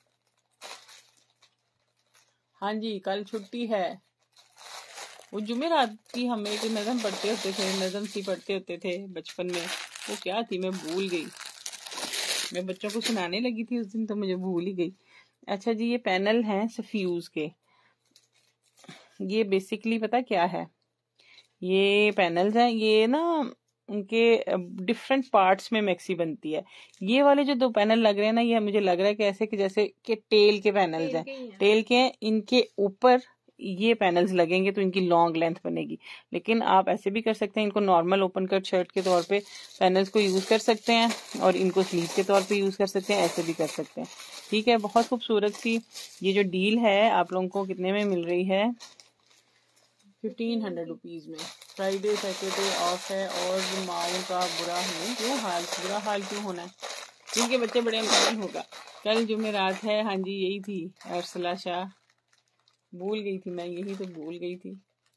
हाँ जी कल छुट्टी है। वो जुमेरात की हम एक नज़म पढ़ते होते थे, नज़म सी पढ़ते होते थे बचपन में, वो क्या थी मैं भूल गई, मैं बच्चों को सुनाने लगी थी उस दिन तो मुझे भूल ही गई। अच्छा जी, ये पैनल हैं सफ्यूज के, ये बेसिकली पता क्या है, ये पैनल्स हैं, ये ना उनके डिफरेंट पार्ट्स में मैक्सी बनती है। ये वाले जो 2 पैनल लग रहे हैं ना, ये मुझे लग रहा है कि ऐसे कि जैसे कि टेल के पैनल्स हैं, टेल के हैं, इनके ऊपर ये पैनल्स लगेंगे तो इनकी लॉन्ग लेंथ बनेगी। लेकिन आप ऐसे भी कर सकते हैं, इनको नॉर्मल ओपन कट शर्ट के तौर पे पैनल्स को यूज कर सकते हैं, और इनको स्लीव के तौर पे यूज कर सकते हैं, ऐसे भी कर सकते हैं, ठीक है। बहुत खूबसूरत सी ये जो डील है आप लोगों को कितने में मिल रही है? 1500 रुपीज में। फ्राइडे सैटरडे ऑफ है और माओ का बुरा हाल क्यों होना है, जिनके बच्चे बड़े अमीर होगा। कल जुमेरात है, हाँ जी यही थी अरसला शाह, भूल गई थी मैं, यही तो भूल गई थी।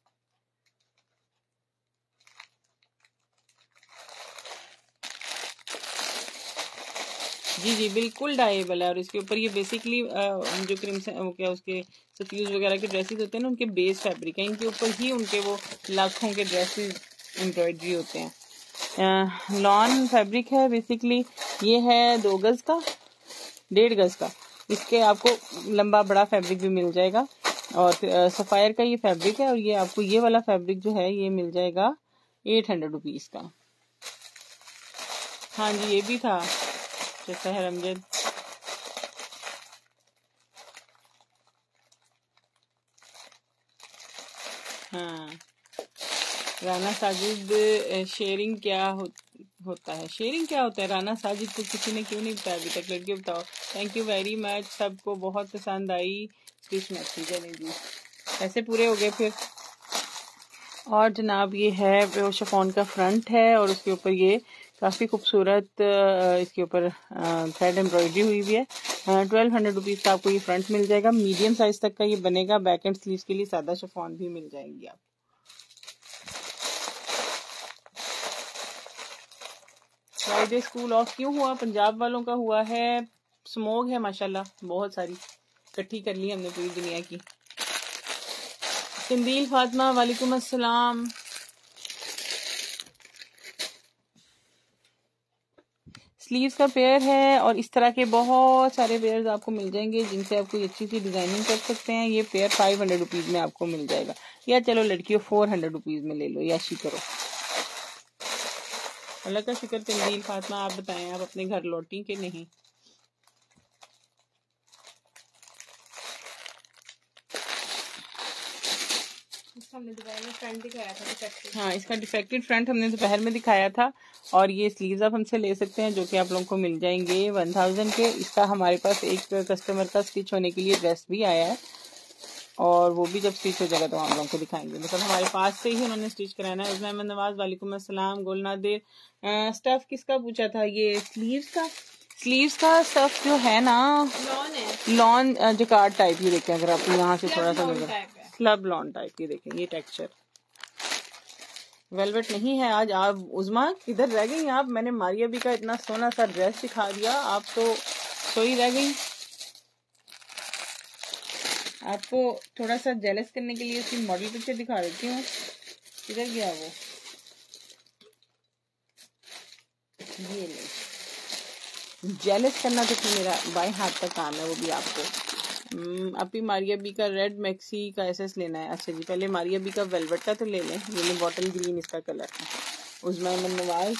जी जी बिल्कुल डाइएबल है, और इसके ऊपर ये बेसिकली जो क्रिम्सन क्या उसके सफ्यूज वगैरह के ड्रेसेस होते हैं ना, उनके बेस फैब्रिक है, इनके ऊपर ही उनके वो लाखों के ड्रेसेस एम्ब्रॉयडरी होते हैं। लॉन फैब्रिक है बेसिकली, ये है 2 गज का, 1.5 गज का, इसके आपको लंबा बड़ा फैब्रिक भी मिल जाएगा, और सफायर का ये फैब्रिक है, और ये आपको ये वाला फैब्रिक जो है ये मिल जाएगा 800 रुपीज का। हाँ जी ये भी था सहर अमजद। हाँ राना साजिद, शेयरिंग क्या होता है? शेयरिंग क्या होता है राना साजिद को किसी ने क्यों नहीं बताया अभी तक? लड़के बताओ। थैंक यू वेरी मच, सबको बहुत पसंद आई स्टिच मैक्सी। चलें जी ऐसे पूरे हो गए फिर। और जनाब ये है वो शिफॉन का फ्रंट है, और उसके ऊपर ये काफ़ी खूबसूरत इसके ऊपर थ्रेड एम्ब्रॉयडरी हुई हुई है। 1200 रुपीज़ का आपको ये फ्रंट मिल जाएगा, मीडियम साइज तक का ये बनेगा। बैक एंड स्लीव्स के लिए सादा शिफॉन भी मिल जाएंगी आप। फ्राइडे स्कूल ऑफ क्यों हुआ? पंजाब वालों का हुआ है, स्मोक है माशाल्लाह, बहुत सारी इकट्ठी कर ली हमने पूरी दुनिया की। तंदील फातिमा, वालेकुम अस्सलाम। स्लीव्स का पेयर है, और इस तरह के बहुत सारे पेयर्स आपको मिल जाएंगे जिनसे आप कोई अच्छी सी डिजाइनिंग कर सकते हैं। ये पेयर 500 रुपीज में आपको मिल जाएगा, या चलो लड़कियों 400 रुपीज में ले लो, याशी करो। अल्लाह का शुक्र तंदील फातिमा, आप बताएं आप अपने घर लौटी कि नहीं? हाँ इसका डिफेक्टेड फ्रंट हमने दोपहर में दिखाया था, और ये स्लीव्स आप हमसे ले सकते हैं जो कि आप लोगों को मिल जाएंगे 1000 के। इसका हमारे पास एक कस्टमर का स्टिच होने के लिए ड्रेस भी आया है, और वो भी जब स्टिच हो जाएगा तो हम लोगों को दिखाएंगे, मतलब हमारे पास से ही उन्होंने स्टिच कराना है। उसमें नवाज, वालेकुम अस्सलाम। गोलनादिर, स्टफ किसका पूछा था? ये स्लीव्स का स्टफ जो है ना, लॉन जकार्ड टाइप। ये देखें अगर आप यहाँ से थोड़ा सा स्लब लॉन टाइप की देखें ये टेक्सचर, वेलवेट नहीं है आज। आप उज़मा किधर रह गई आप? मैंने मारिया बी का इतना सोना सा ड्रेस दिखा दिया, आप तो सोई रह गई। आपको थोड़ा सा जेलस करने के लिए उसकी मॉडल पिक्चर दिखा देती हूँ। किधर गया वो? ये ले, जेलस करना तो मेरा बाएं हाथ का काम है, वो भी आपको। अभी मारिया बी का रेड मैक्सी का एसएस लेना है। अच्छा जी, पहले मारिया बी का वेलवेट का तो ले लें। ये ले, बॉटल ग्रीन इसका कलर है। उज़मा अहमद नवाज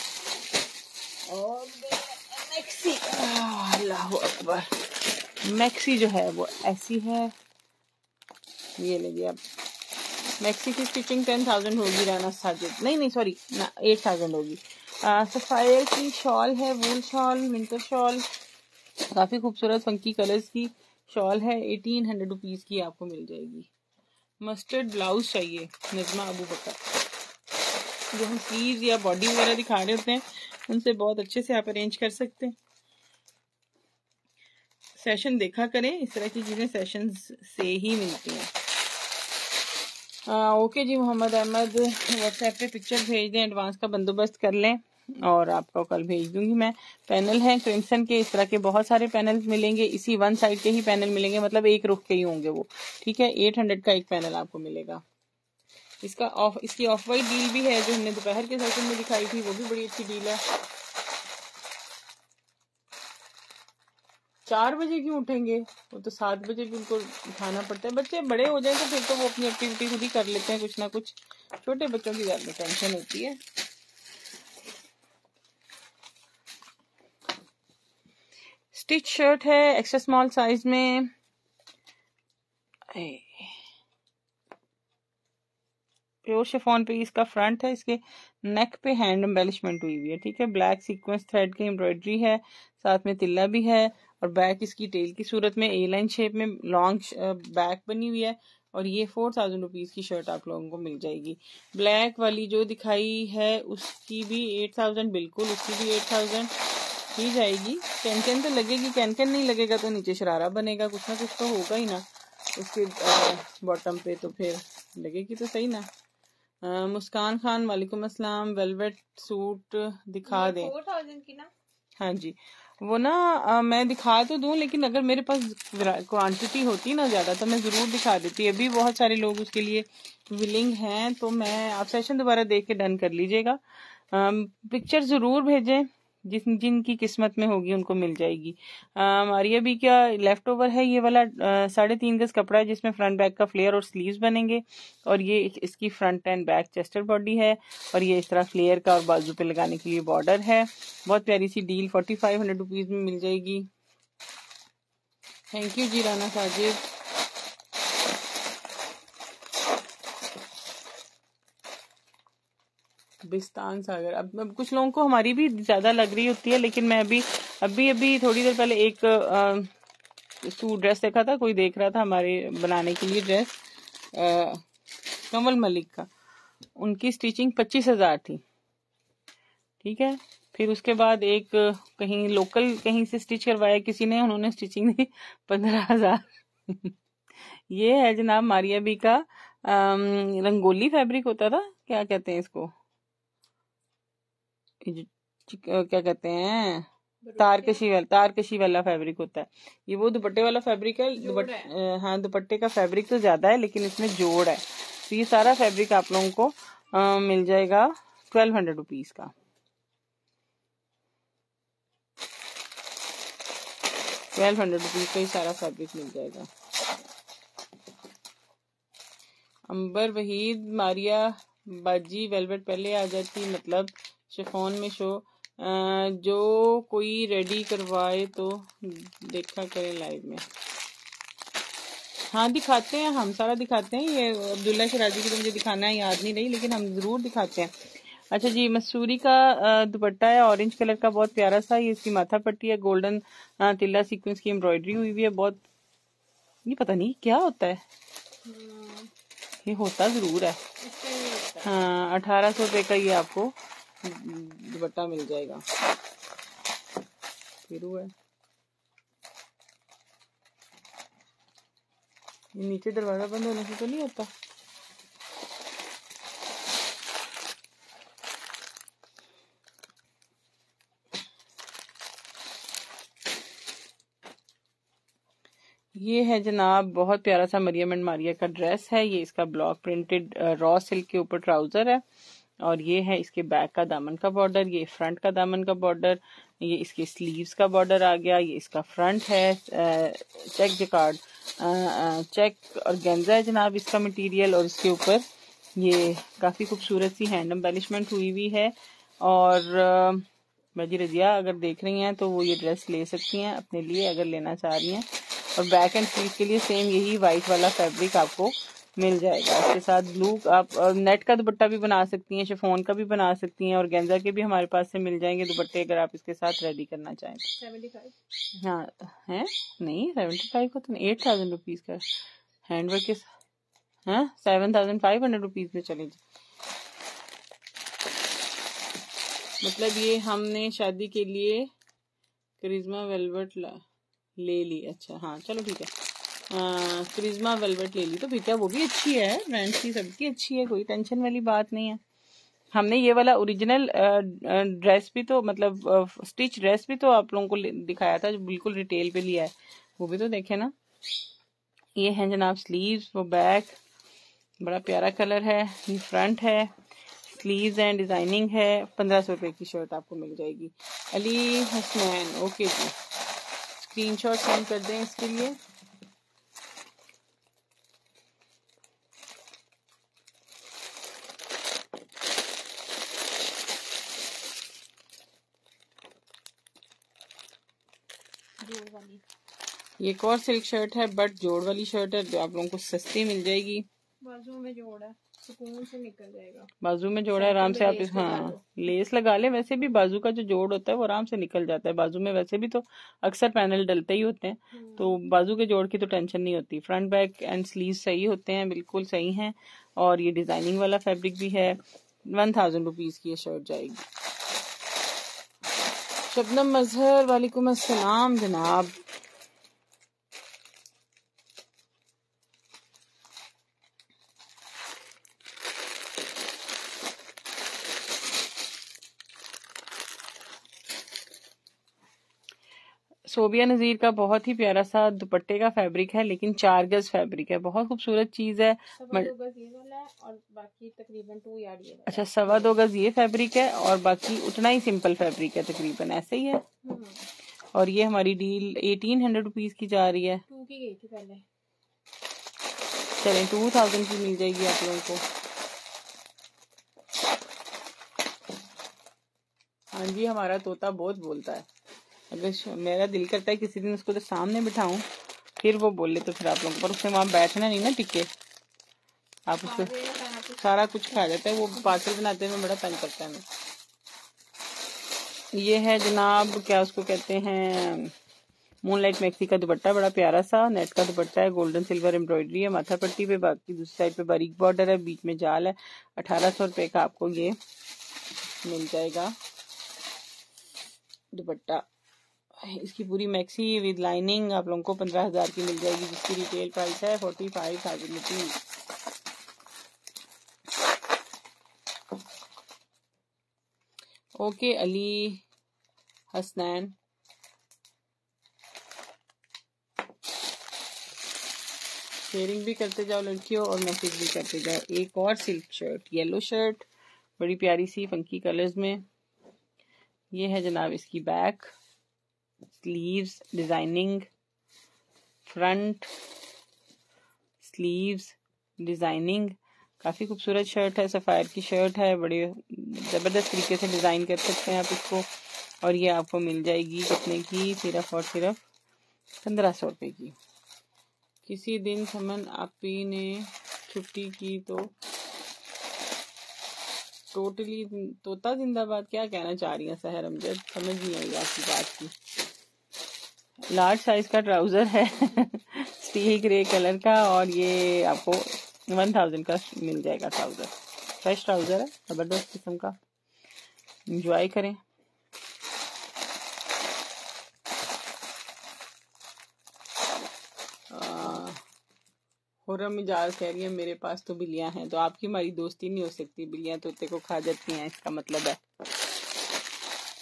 और मैक्सी। अल्लाह अकबर। मैक्सी जो है वो ऐसी है। ये ले आप। मैक्सी की स्टिचिंग 10,000 होगी राना साजिद, नहीं सॉरी 8,000 होगी। सफायर की शॉल है, वूल शॉल, विंटर शॉल, काफी खूबसूरत फंकी कलर्स की शॉल है। 1800 रुपीज की आपको मिल जाएगी। मस्टर्ड ब्लाउज चाहिए नजमा अबू बकर। जो हम स्लीव या बॉडी वगैरह दिखा रहे होते हैं उनसे बहुत अच्छे से आप अरेंज कर सकते हैं। सेशन देखा करें, इस तरह की चीजें सेशन से ही मिलती हैं। ओके जी मोहम्मद अहमद, व्हाट्सएप पे पिक्चर भेज दें, एडवांस का बंदोबस्त कर लें और आपको कल भेज दूंगी मैं। पैनल हैं क्रिम्सन के, इस तरह के बहुत सारे पैनल मिलेंगे। इसी वन साइड के ही पैनल मिलेंगे, मतलब एक रुख के ही होंगे वो। ठीक है, 800 का एक पैनल आपको मिलेगा। इसकी ऑफ वाइट डील भी है जो हमने दोपहर के सेशन में दिखाई थी, वो भी बड़ी अच्छी डील है। 4 बजे क्यों उठेंगे? वो तो 7 बजे भी उनको उठाना पड़ता है। बच्चे बड़े हो जाए तो फिर तो वो अपनी एक्टिविटी खुद ही कर लेते हैं कुछ ना कुछ। छोटे बच्चों की ज्यादा टेंशन होती है। स्टिच शर्ट है एक्स्ट्रा स्मॉल साइज में। प्योर शिफॉन पे इसका फ्रंट है, इसके नेक पे हैंड एम्बेलिशमेंट हुई हुई है। ठीक है, ब्लैक सीक्वेंस थ्रेड की एम्ब्रॉयडरी है, साथ में तिल्ला भी है और बैक इसकी टेल की सूरत में ए लाइन शेप में लॉन्ग बैक बनी हुई है। और ये 4,000 रुपीज की शर्ट आप लोगों को मिल जाएगी। ब्लैक वाली जो दिखाई है उसकी भी 8,000, बिल्कुल उसकी भी 8,000 ही जाएगी। कैन तो लगेगी, कैन नहीं लगेगा तो नीचे शरारा बनेगा, कुछ ना कुछ तो होगा ही ना उसके बॉटम पे, तो फिर लगेगी तो सही ना। मुस्कान खान वालेकुम अस्सलाम, वेलवेट सूट दिखा दें। 4,000 की ना? हाँ जी, वो ना मैं दिखा तो दूं, लेकिन अगर मेरे पास क्वांटिटी होती ना ज्यादा तो मैं जरूर दिखा देती। अभी बहुत सारे लोग उसके लिए विलिंग हैं, तो मैं आप सेशन दोबारा देख के डन कर लीजिएगा। पिक्चर जरूर भेजें, जिनकी किस्मत में होगी उनको मिल जाएगी। मारिया बी क्या लेफ्ट ओवर है ये वाला 3.5 गज कपड़ा है, जिसमें फ्रंट बैक का फ्लेयर और स्लीव्स बनेंगे। और ये इसकी front and back Chester body है और ये इस तरह फ्लेयर का और बाजू पे लगाने के लिए बॉर्डर है। बहुत प्यारी सी डील 4,500 रुपीज में मिल जाएगी। थैंक यू जी राना साजिद। बिस्तान सागर, अब कुछ लोगों को हमारी भी ज्यादा लग रही होती है, लेकिन मैं अभी थोड़ी देर पहले एक सूट ड्रेस देखा था, कोई देख रहा था हमारे बनाने के लिए ड्रेस, कमल मलिक का। उनकी स्टिचिंग 25,000 थी। ठीक है, फिर उसके बाद एक कहीं लोकल कहीं से स्टिच करवाया किसी ने, उन्होंने स्टिचिंग दी 15,000। ये है जनाब मारिया बी का रंगोली फैब्रिक होता था, क्या कहते हैं इसको, क्या कहते हैं, तारकशी वाला फैब्रिक होता है। ये वो दुपट्टे वाला फैब्रिक है। हाँ, दुपट्टे का फैब्रिक तो ज्यादा है लेकिन इसमें जोड़ है। तो ये सारा फैब्रिक आप लोगों को मिल जाएगा 1,200 रुपीज का। 1,200 रुपीज का ही सारा फैब्रिक मिल जाएगा। अंबर वहीद, मारिया बाजी वेलवेट पहले आ जाती, मतलब शिफॉन में शो। जो कोई रेडी करवाए तो देखा करें लाइव में। हाँ दिखाते हैं, हम सारा दिखाते हैं। ये अब्दुल्ला शराजी की तो मुझे दिखाना है याद नहीं रही, लेकिन हम जरूर दिखाते हैं। अच्छा जी, मसूरी का दुपट्टा है ऑरेंज कलर का, बहुत प्यारा सा। ये इसकी माथा पट्टी है, गोल्डन तिल्ला सीक्वेंस की एम्ब्रॉयडरी हुई हुई है। बहुत, ये पता नहीं क्या होता है, ये होता जरूर है। हाँ, 1,800 रुपए का ये आपको दुपट्टा मिल जाएगा। फिर है ये नीचे दरवाजा बंद होने से तो नहीं होता। ये है जनाब बहुत प्यारा सा मरियम एंड मारिया का ड्रेस है। ये इसका ब्लॉक प्रिंटेड रॉ सिल्क के ऊपर ट्राउजर है और ये है इसके बैक का दामन का बॉर्डर, ये फ्रंट का दामन का बॉर्डर, ये इसके स्लीव्स का बॉर्डर आ गया, ये इसका फ्रंट है। चेक जकार्ड चेक और गेंजा है जनाब इसका मटेरियल और इसके ऊपर ये काफ़ी खूबसूरत सी हैंड एम्बेलिशमेंट हुई हुई है। और बाजी रजिया अगर देख रही हैं तो वो ये ड्रेस ले सकती हैं अपने लिए अगर लेना चाह रही हैं। और बैक एंड स्लीव के लिए सेम यही वाइट वाला फैब्रिक आपको मिल जाएगा। इसके साथ ब्लू आप नेट का दुपट्टा भी बना सकती हैं, शिफॉन का भी बना सकती हैं और गेंजा के भी हमारे पास से मिल जाएंगे दुपट्टे अगर आप इसके साथ रेडी करना चाहें। 75 हाँ है नहीं 75 का तो 8000 रुपीज का हैंडवर्क के हाँ 7500 रुपीज में चलेगी। मतलब ये हमने शादी के लिए करिश्मा वेलवेट ले ली। अच्छा हाँ चलो ठीक है, करिश्मा वेलवेट ले ली तो ठीक है, वो भी अच्छी है, ब्रांड की सबकी अच्छी है, कोई टेंशन वाली बात नहीं है। हमने ये वाला ओरिजिनल ड्रेस भी तो मतलब स्टिच ड्रेस भी तो आप लोगों को दिखाया था जो बिल्कुल रिटेल पे लिया है, वो भी तो देखे ना। ये है जनाब स्लीव्स, वो बैक बड़ा प्यारा कलर है, ये फ्रंट है, स्लीव्स एंड डिजाइनिंग है। 1500 रुपए की शर्ट आपको मिल जाएगी। अली हसनैन ओके जी, स्क्रीनशॉट सेंड कर दें इसके लिए। ये एक और सिल्क शर्ट है बट जोड़ वाली शर्ट है जो आप लोगों को सस्ती मिल जाएगी। बाजू में जोड़ है, सुकून से निकल जाएगा। बाजू में जोड़ है, आराम से आप इस लेस लगा ले। वैसे भी बाजू का जो जोड़ होता है वो आराम से निकल जाता है। बाजू में वैसे भी तो अक्सर पैनल डलते ही होते हैं तो बाजू के जोड़ की तो टेंशन नहीं होती। फ्रंट बैक एंड स्लीव सही होते हैं, बिल्कुल सही हैं। और ये डिजाइनिंग वाला फैब्रिक भी है। 1000 रुपीज की ये शर्ट जाएगी। शबनम मजहर वालेकुम अस्सलाम जनाब। सोबिया नजीर का बहुत ही प्यारा सा दुपट्टे का फैब्रिक है लेकिन 4 गज फैब्रिक है, बहुत खूबसूरत चीज है। और बाकी तकरीबन 2 यार्ड ये। अच्छा 2.25 गज ये फैब्रिक है और बाकी उतना ही सिंपल फैब्रिक है, तकरीबन ऐसे ही है। और ये हमारी डील 1800 रुपीज की जा रही है। 2 की गई थी पहले, चलें 2000 की मिल जाएगी आप लोगों को। हाँ जी हमारा तोता बहुत बोलता है, अगर मेरा दिल करता है किसी दिन उसको तो सामने बिठाऊं फिर वो बोले तो फिर आप लोगों पर उससे वहां बैठना नहीं ना टिके, आप उसको सारा कुछ खा जाता है। वो पार्सल बनाते हुए बड़ा तंग करता है। ये है जनाब क्या उसको कहते हैं, मूनलाइट मैक्सी का दुपट्टा, बड़ा प्यारा सा नेट का दुपट्टा है, गोल्डन सिल्वर एम्ब्रॉयडरी है माथा पट्टी पे, बाकी दूसरी साइड पे बारीक बॉर्डर है, बीच में जाल है। 1800 रुपए का आपको ये मिल जाएगा दुपट्टा। इसकी पूरी मैक्सी विद लाइनिंग आप लोगों को 15,000 की मिल जाएगी, जिसकी रिटेल प्राइस है 45,000 rupees. Okay Ali Hasnain sharing भी करते जाओ लड़कियों और मैसेज भी करते जाओ। एक और सिल्क शर्ट, येलो शर्ट, बड़ी प्यारी सी फंकी कलर्स में। ये है जनाब इसकी back, sleeves, designing, front, sleeves, designing, काफी खूबसूरत शर्ट है, सफायर की शर्ट है, बड़े जबरदस्त तरीके से डिजाइन कर सकते हैं आप इसको। और ये आपको मिल जाएगी कितने की, सिर्फ और सिर्फ 1500 रुपए की। किसी दिन समन आपी ने छुट्टी की तो टोटली तोता जिंदाबाद, क्या कहना चाह रही है सहर अमजद, समझ नहीं आई आपकी बात की। लार्ज साइज का ट्राउजर है स्टील ग्रे कलर का और ये आपको 1000 का मिल जाएगा ट्राउजर। फ्रेश ट्राउजर है, जबरदस्त किस्म का, एंजॉय करें। खुर्रम मिजाज कह रही है मेरे पास तो बिल्लियां हैं, तो आपकी हमारी दोस्ती नहीं हो सकती, बिल्लियां तोते को खा जाती हैं, इसका मतलब है।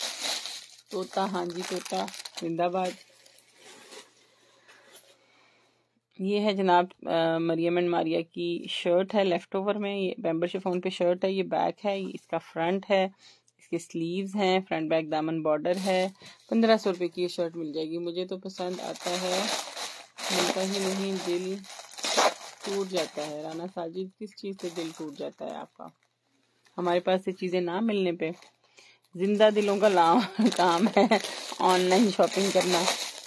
तोता हाँ जी तोता जिंदाबाद। ये है जनाब मरियम एंड मारिया की शर्ट है लेफ्ट ओवर में, ये बैम्बर शिफॉन पे शर्ट है, ये बैक है, ये इसका फ्रंट है, इसके स्लीव्स हैं, फ्रंट बैक दामन बॉर्डर है। 1500 रुपये की ये शर्ट मिल जाएगी। मुझे तो पसंद आता है, मिलता ही नहीं, दिल टूट जाता है। राना साजिद, किस चीज़ से दिल टूट जाता है आपका? हमारे पास ये चीज़ें ना मिलने पे। जिंदा दिलों का काम है ऑनलाइन शॉपिंग करना।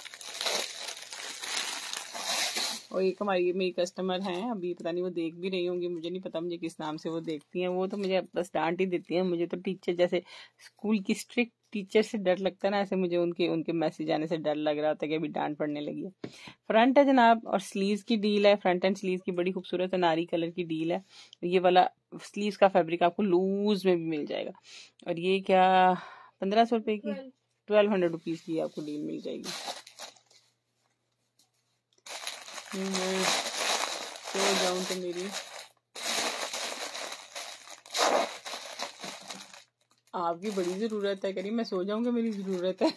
और एक हमारी मेरी कस्टमर हैं, अभी पता नहीं वो देख भी रही होंगी, मुझे नहीं पता मुझे किस नाम से वो देखती हैं। वो तो मुझे बस डांट ही देती हैं। मुझे तो टीचर जैसे स्कूल की स्ट्रिक्ट टीचर से डर लगता है ना, ऐसे मुझे उनके उनके मैसेज आने से डर लग रहा होता है कि अभी डांट पड़ने लगी है। फ्रंट है जनाब और स्लीव्स की डील है, फ्रंट एंड स्लीव्स की बड़ी खूबसूरत नारी कलर की डील है। ये वाला स्लीव्स का फैब्रिक आपको लूज में भी मिल जाएगा। और ये क्या 1500 रुपये की 1200 रुपीज की आपको डील मिल जाएगी। मैं सो जाऊं तो मेरी आपकी बड़ी जरूरत है। करी मैं सो जाऊंगा, मेरी जरूरत है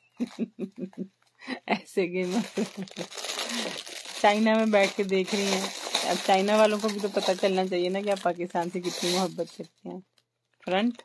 ऐसे गेम चाइना में बैठ के देख रही हैं। अब चाइना वालों को भी तो पता चलना चाहिए ना कि आप पाकिस्तान से कितनी मोहब्बत करते हैं। फ्रंट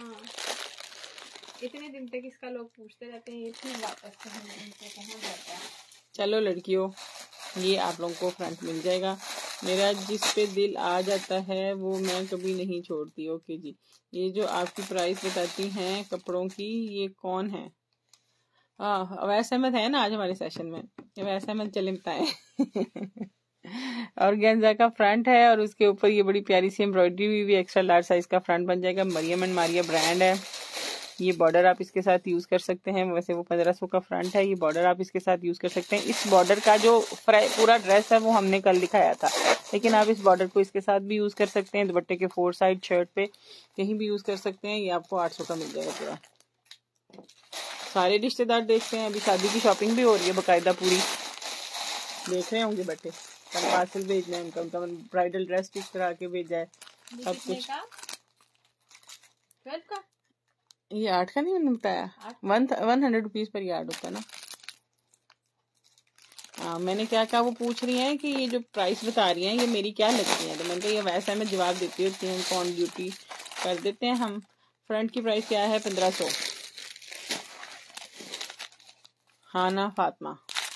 इतने दिन तक इसका लोग पूछते रहते हैं, ये फिर वापस पहुंच जाता है। चलो लड़कियों, ये आप लोगों को फ्रंट मिल जाएगा। मेरा जिस पे दिल आ जाता है वो मैं कभी नहीं छोड़ती। ओके जी, ये जो आपकी प्राइस बताती हैं कपड़ों की, ये कौन है? हाँ, अवैस अहमद है ना आज हमारे सेशन में। अवैस अहमद चले बताएं और गेंजा का फ्रंट है और उसके ऊपर ये बड़ी प्यारी सी एम्ब्रॉयडरी भी एक्स्ट्रा लार्ज साइज का फ्रंट बन जाएगा। मरियम एंड मारिया ब्रांड है। ये बॉर्डर आप इसके साथ यूज कर सकते हैं। वैसे वो 1500 का फ्रंट है, ये बॉर्डर आप इसके साथ यूज कर सकते हैं। इस बॉर्डर का जो पूरा ड्रेस है वो हमने कल दिखाया था, लेकिन आप इस बॉर्डर को इसके साथ भी यूज कर सकते हैं। दुपट्टे के 4 साइड शर्ट पे कहीं भी यूज कर सकते हैं। ये आपको 800 का मिल जाएगा पूरा। सारे रिश्तेदार देखते हैं, अभी शादी की शॉपिंग भी हो रही है बकायदा पूरी। देख रहे होंगे बच्चे, कल पार्सल भेजना है उनका ब्राइडल ड्रेस स्टिच करा के भेजा है सब कुछ। ये 8 का नहीं मैंने बताया, 100 रुपीज पर यार्ड होता है ना। मैंने क्या कहा, वो पूछ रही हैं कि ये जो प्राइस बता रही हैं ये मेरी क्या लगती है, तो मैंने कहा ये वैसा मैं जवाब देती होती हूँ, कौन ड्यूटी कर देते हैं हम। फ्रंट की प्राइस क्या है? 1500। हाँ ना फातिमा,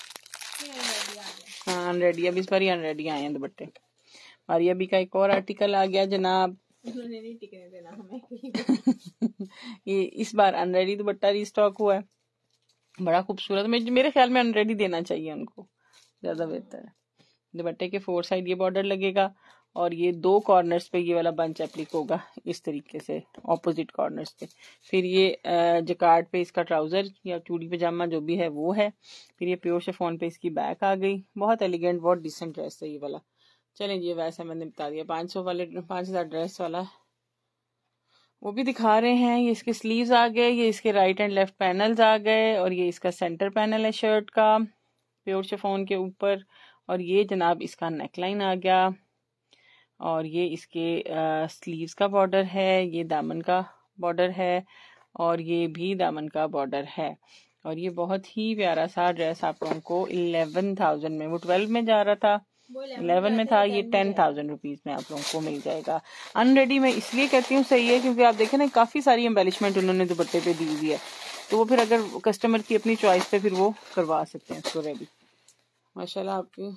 हाँ अनरेडी, अब इस बार ही अनरेडी आए हैं दुपट्टे। और ये भी का एक और आर्टिकल आ गया जनाब नहीं टिकने देना हमें ये इस बार अनरेडी दुपट्टा रिस्टॉक हुआ है, बड़ा खूबसूरत। मेरे ख्याल में अनरेडी देना चाहिए उनको, ज्यादा बेहतर है। दुपट्टे के 4 साइड ये बॉर्डर लगेगा और ये 2 कॉर्नर्स पे ये वाला बंच एप्लिक होगा इस तरीके से ऑपोजिट कॉर्नर्स पे। फिर ये जकार्ड पे इसका ट्राउजर या चूड़ी पजामा जो भी है वो है। फिर ये प्योर शिफॉन पे इसकी बैक आ गई। बहुत एलिगेंट, बहुत डिसेंट ड्रेस है ये वाला। चलें जी, वैसे मैंने बता दिया 500 वाले 5000 ड्रेस वाला वो भी दिखा रहे हैं। ये इसके स्लीव्स आ गए, ये इसके राइट एंड लेफ्ट पैनल्स आ गए और ये इसका सेंटर पैनल है शर्ट का प्योर शिफॉन के ऊपर। और ये जनाब इसका नेकलाइन आ गया और ये इसके स्लीव्स का बॉर्डर है, ये दामन का बॉर्डर है और ये भी दामन का बॉर्डर है। और ये बहुत ही प्यारा सा ड्रेस आप लोगों को 11,000 में, वो 12 में जा रहा था, 11 में था, ये 10,000 रुपीज में आप लोगों को मिल जाएगा। अनरेडी मैं इसलिए कहती हूँ सही है क्योंकि आप देखें ना काफी सारी एम्बेलिशमेंट उन्होंने दुपट्टे पे दी हुई है, तो वो फिर अगर कस्टमर की अपनी चॉइस पे फिर वो करवा सकते हैं इसको रेडी। माशाल्लाह आपकी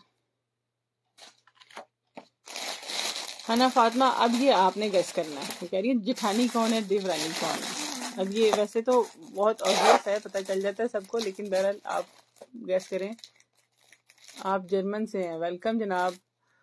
है ना फातिमा। अब ये आपने गेस करना है, वो कह रही है जिठानी कौन है, देवरानी कौन है। अब ये वैसे तो बहुत ऑब्वियस है, पता चल जाता है सबको, लेकिन बहरहाल आप गेस करें। आप जर्मन से हैं, वेलकम जनाब।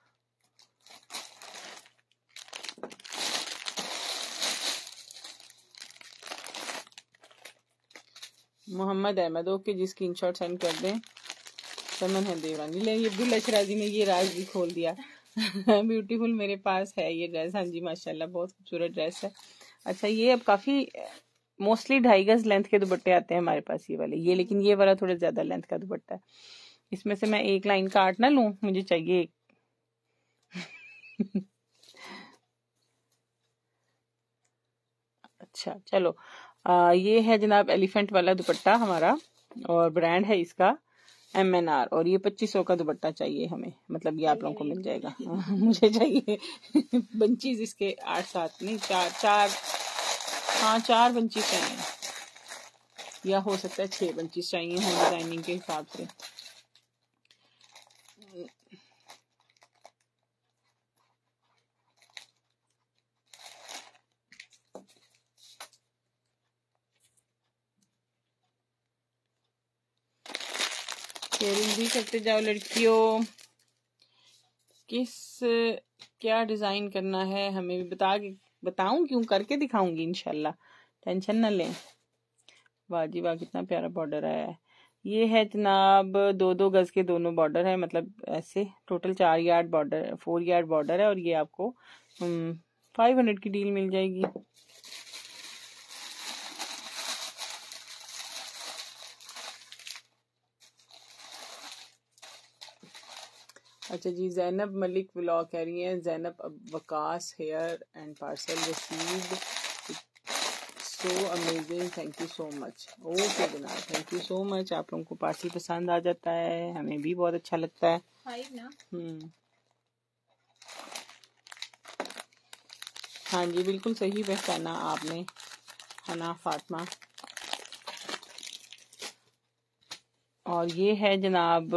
मोहम्मद अहमद, ओके जी, स्क्रीनशॉट सेंड कर दें। समन है देवरानी। ले ये अब्दुल अशराजी ने ये राज भी खोल दिया ब्यूटीफुल, मेरे पास है ये ड्रेस। हाँ जी माशाल्लाह, बहुत खूबसूरत ड्रेस है। अच्छा, ये अब काफी मोस्टली 2.5 गज लेंथ के दुपट्टे आते हैं हमारे पास ये वाले, ये लेकिन ये वाला थोड़ा ज्यादा लेंथ का दुपट्टा है। इसमें से मैं एक लाइन काट ना लूं, मुझे चाहिए एक अच्छा चलो, ये है जनाब एलिफेंट वाला दुपट्टा हमारा और ब्रांड है इसका MNR, और ये 2500 का दुपट्टा चाहिए हमें, मतलब ये आप लोगों को मिल जाएगा। मुझे चाहिए बंचीज इसके 8-7 नहीं, चार चार, हाँ 4 बंचीज चाहिए, या हो सकता है 6 बंचीज चाहिए हो डिजाइनिंग के हिसाब से। शेयरिंग भी करते जाओ लड़कियों। क्या डिजाइन करना है हमें भी बताऊं, क्यों करके दिखाऊंगी इंशाल्लाह, टेंशन न लें। वाह जी वाह, कितना प्यारा बॉर्डर आया है। ये है जनाब 2-2 गज के दोनों बॉर्डर है, मतलब ऐसे total 4 yard border, 4 yard border है, और ये आपको 500 की डील मिल जाएगी। अच्छा जी, जैनब मलिक व्लॉग कह रही हैं, Zainab Waqas here and parcel received, so amazing, thank you so much. Okay जनाब, थैंक यू सो मच। आप लोगों को पार्सल पसंद आ जाता है, हमें भी बहुत अच्छा लगता है। 5 ना? हाँ जी, बिल्कुल सही पहचाना आपने हना फातिमा। और ये है जनाब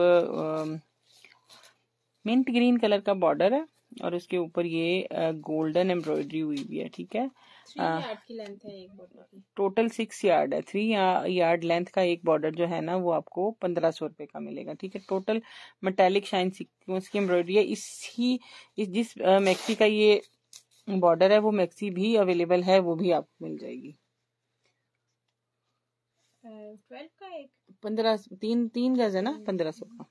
मिंट ग्रीन कलर का बॉर्डर है, और उसके ऊपर ये गोल्डन एम्ब्रॉयडरी हुई हुई है, ठीक है। 3 यार्ड की लेंथ है एक बॉर्डर की। टोटल 6 यार्ड है। 3 यार्ड लेंथ का एक बॉर्डर जो है ना, वो आपको 1500 रुपए का मिलेगा, ठीक है। टोटल मेटेलिक शाइन सीक्वेंस की एम्ब्रॉयडरी है। जिस मैक्सी का ये बॉर्डर है, वो मैक्सी भी अवेलेबल है, वो भी आपको मिल जाएगी। 12 का एक 3 गज है ना, 1500 का।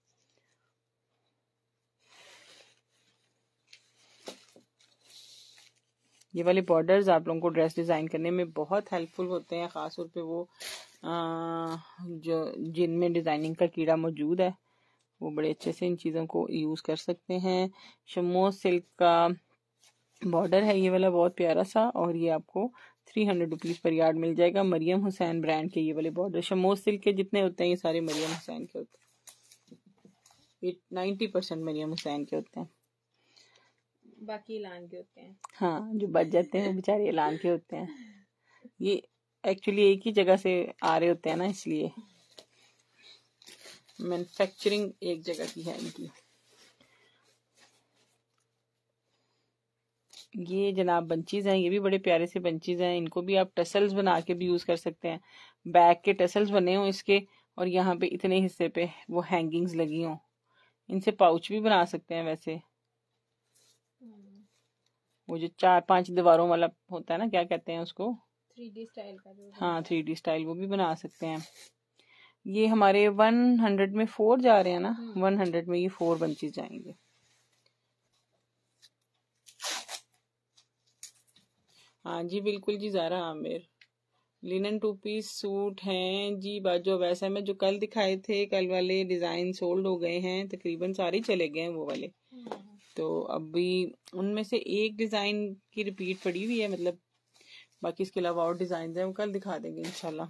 ये वाले बॉर्डर्स आप लोगों को ड्रेस डिजाइन करने में बहुत हेल्पफुल होते हैं, खासतौर पे वो जो जिनमें डिजाइनिंग का कीड़ा मौजूद है, वो बड़े अच्छे से इन चीजों को यूज कर सकते हैं। शमोस सिल्क का बॉर्डर है ये वाला, बहुत प्यारा सा, और ये आपको 300 रुपीज पर यार्ड मिल जाएगा। मरियम हुसैन ब्रांड के ये वाले बॉर्डर, शमोस सिल्क के जितने होते हैं ये सारे मरियम हुसैन के होते हैं, 90% मरियम हुसैन के होते हैं, बाकी ऐलान के होते हैं। हाँ, जो बच जाते हैं वो बेचारे ऐलान के होते हैं। ये एक्चुअली एक ही जगह से आ रहे होते हैं ना, इसलिए मैन्युफैक्चरिंग एक जगह की है इनकी। ये जनाब बंचीज हैं, ये भी बड़े प्यारे से बंचीज हैं। इनको भी आप टसल्स बना के भी यूज कर सकते हैं। बैक के टसल्स बने हो इसके, और यहाँ पे इतने हिस्से पे वो हैंगिंग्स लगी हो। इनसे पाउच भी बना सकते हैं वैसे। वो जो 4-5 दीवारों वाला होता है ना, क्या कहते हैं उसको, 3D स्टाइल का जो। हाँ 3D स्टाइल, वो भी बना सकते हैं। ये हमारे 100 में 4 जा रहे हैं ना, 100 में ये 4 बंचेस जाएंगे। हाँ जी बिल्कुल जी, Zara Aamir. Linen 2 piece suit हैं जी बाजू वैसा में जो कल दिखाए थे, कल वाले डिजाइन सोल्ड हो गए हैं, तकरीबन सारे चले गए हैं वो वाले। तो अभी उनमें से एक डिजाइन की रिपीट पड़ी हुई है, मतलब बाकी इसके अलावा और डिजाइन हैं, वो कल दिखा देंगे इंशाल्लाह।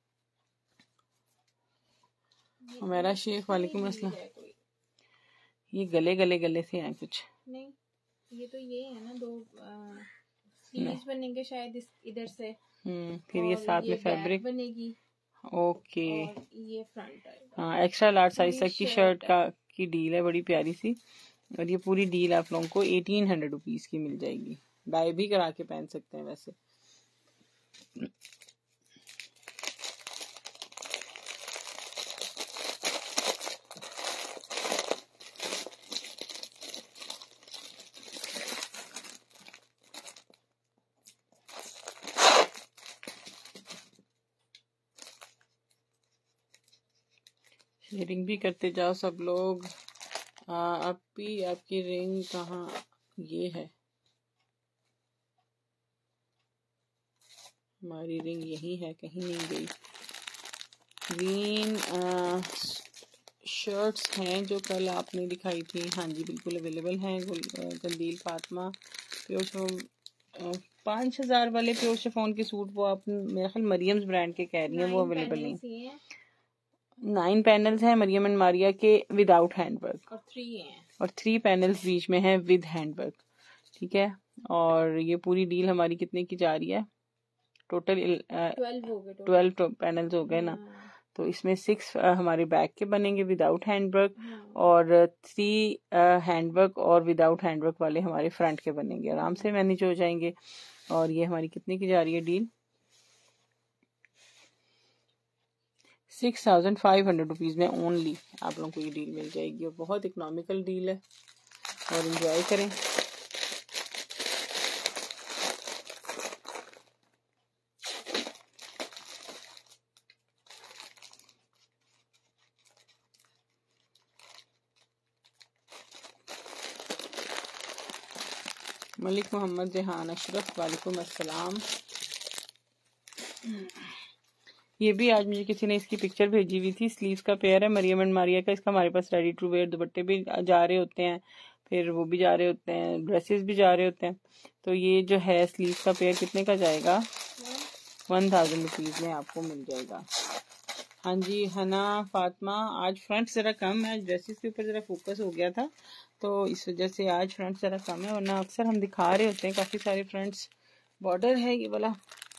हमारा शेख वालेकुम अस्सलाम। ये गले गले गले से हैं कुछ नहीं, ये तो ये है ना, 2 स्लीव्स बनेंगे शायद इधर से। फिर ये साथ में फैब्रिक बनेगी। ओके, और ये फ्रंट आएगा। हाँ एक्स्ट्रा लार्ज साइज तक की शर्ट की डील है, बड़ी प्यारी सी। और ये पूरी डील आप लोगों को 1800 रुपीज की मिल जाएगी। डाई भी करा के पहन सकते हैं वैसे। शेयरिंग भी करते जाओ सब लोग। आपकी रिंग कहाँ, ये है हमारी रिंग, यही है, कहीं नहीं गई। ग्रीन शर्ट्स हैं जो कल आपने दिखाई थी, हाँ जी बिल्कुल अवेलेबल हैं। तंदील फातिमा प्योर 5000 वाले प्योर शिफॉन के सूट, वो आप मेरे ख्याल मरियम्स ब्रांड के कह रही हैं, वो अवेलेबल नहीं। 9 पैनल्स हैं मरियम एंड मारिया के विदाउट हैंडवर्क, और 3 हैं, और 3 पैनल्स बीच में हैं विद हैंडवर्क। ठीक है, और ये पूरी डील हमारी कितने की जा रही है? टोटल 12 हो गए 12 पैनल्स हो गए ना। हाँ। तो इसमें 6 हमारे बैक के बनेंगे विदाउट हैंडवर्क, हाँ। और 3 हैंडवर्क और विदाउट हैंडवर्क वाले हमारे फ्रंट के बनेंगे, आराम से मैनेज हो जाएंगे। और ये हमारी कितने की जा रही है डील? 6,500 रुपीज़ में ओनली आप लोगों को ये डील मिल जाएगी, और बहुत इकोनॉमिकल डील है, और एंजॉय करें। मलिक मोहम्मद जहान अशरफ, वालेकुम अस्सलाम। ये भी आज मुझे किसी ने इसकी पिक्चर भेजी हुई थी। स्लीव्स का पेयर है मरियम एंड मारिया का। इसका हमारे पास रेडी टू वेयर दुपट्टे भी जा रहे होते हैं, फिर वो भी जा रहे होते हैं, ड्रेसेस भी जा रहे होते हैं। तो ये जो है स्लीव्स का पेयर कितने का जाएगा? 1000 रुपीज़ में आपको मिल जाएगा। हाँ जी हना फातिमा, आज फ्रंट ज़रा कम है, आज ड्रेसेस के ऊपर ज़रा फोकस हो गया था, तो इस वजह से आज फ्रंट ज़रा कम है, वरना अक्सर हम दिखा रहे होते हैं काफ़ी सारे फ्रंट्स। बॉर्डर है ये वाला,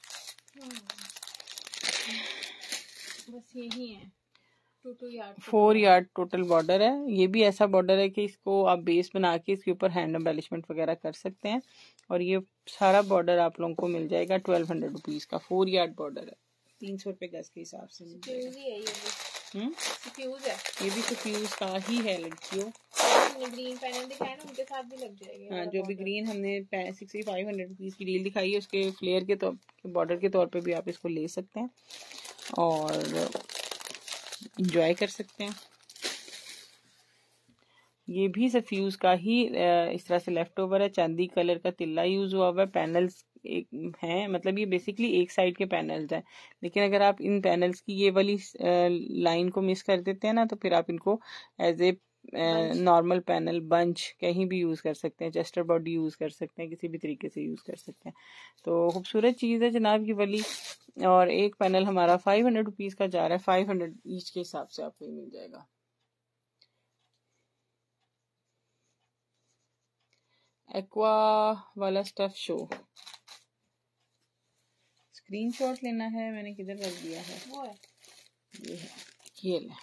बस यही है, 4 यार्ड टोटल बॉर्डर है। ये भी ऐसा बॉर्डर है कि इसको आप बेस बना के इसके ऊपर हैंड एम्बेलिशमेंट वगैरह कर सकते हैं। और ये सारा बॉर्डर आप लोगों को मिल जाएगा 1200 रुपीज़ का। 4 यार्ड बॉर्डर है, 300 रुपये गज के हिसाब से मिल जाएगा। ये भी सफ्यूज का ही है लड़कियों। ग्रीन पैनल दिखाया ना, उनके साथ भी लग जाएगा। हाँ, जो भी ग्रीन हमने 6500 रुपीज़ की डील दिखाई है, उसके फ्लेयर के तौर बॉर्डर के तौर पे भी आप इसको ले सकते हैं और इंजॉय कर सकते हैं। ये भी सफ्यूज का ही इस तरह से लेफ्ट ओवर है, चांदी कलर का तिल्ला यूज हुआ हुआ है। पैनल्स एक हैं, मतलब ये बेसिकली एक साइड के पैनल्स हैं, लेकिन अगर आप इन पैनल्स की ये वाली लाइन को मिस कर देते हैं ना, तो फिर आप इनको as a normal panel bunch कहीं भी यूज कर सकते हैं, चेस्टर बॉडी यूज कर सकते हैं, किसी भी तरीके से यूज कर सकते हैं। तो खूबसूरत चीज है जनाब ये वाली। और एक पैनल हमारा 500 रुपीज का जा रहा है, 500 ईच के हिसाब से आपको मिल जाएगा। एक्वा वाला स्टफ शो, स्क्रीनशॉट लेना है, मैंने किधर रख दिया है? वो है, ये है, ये ले।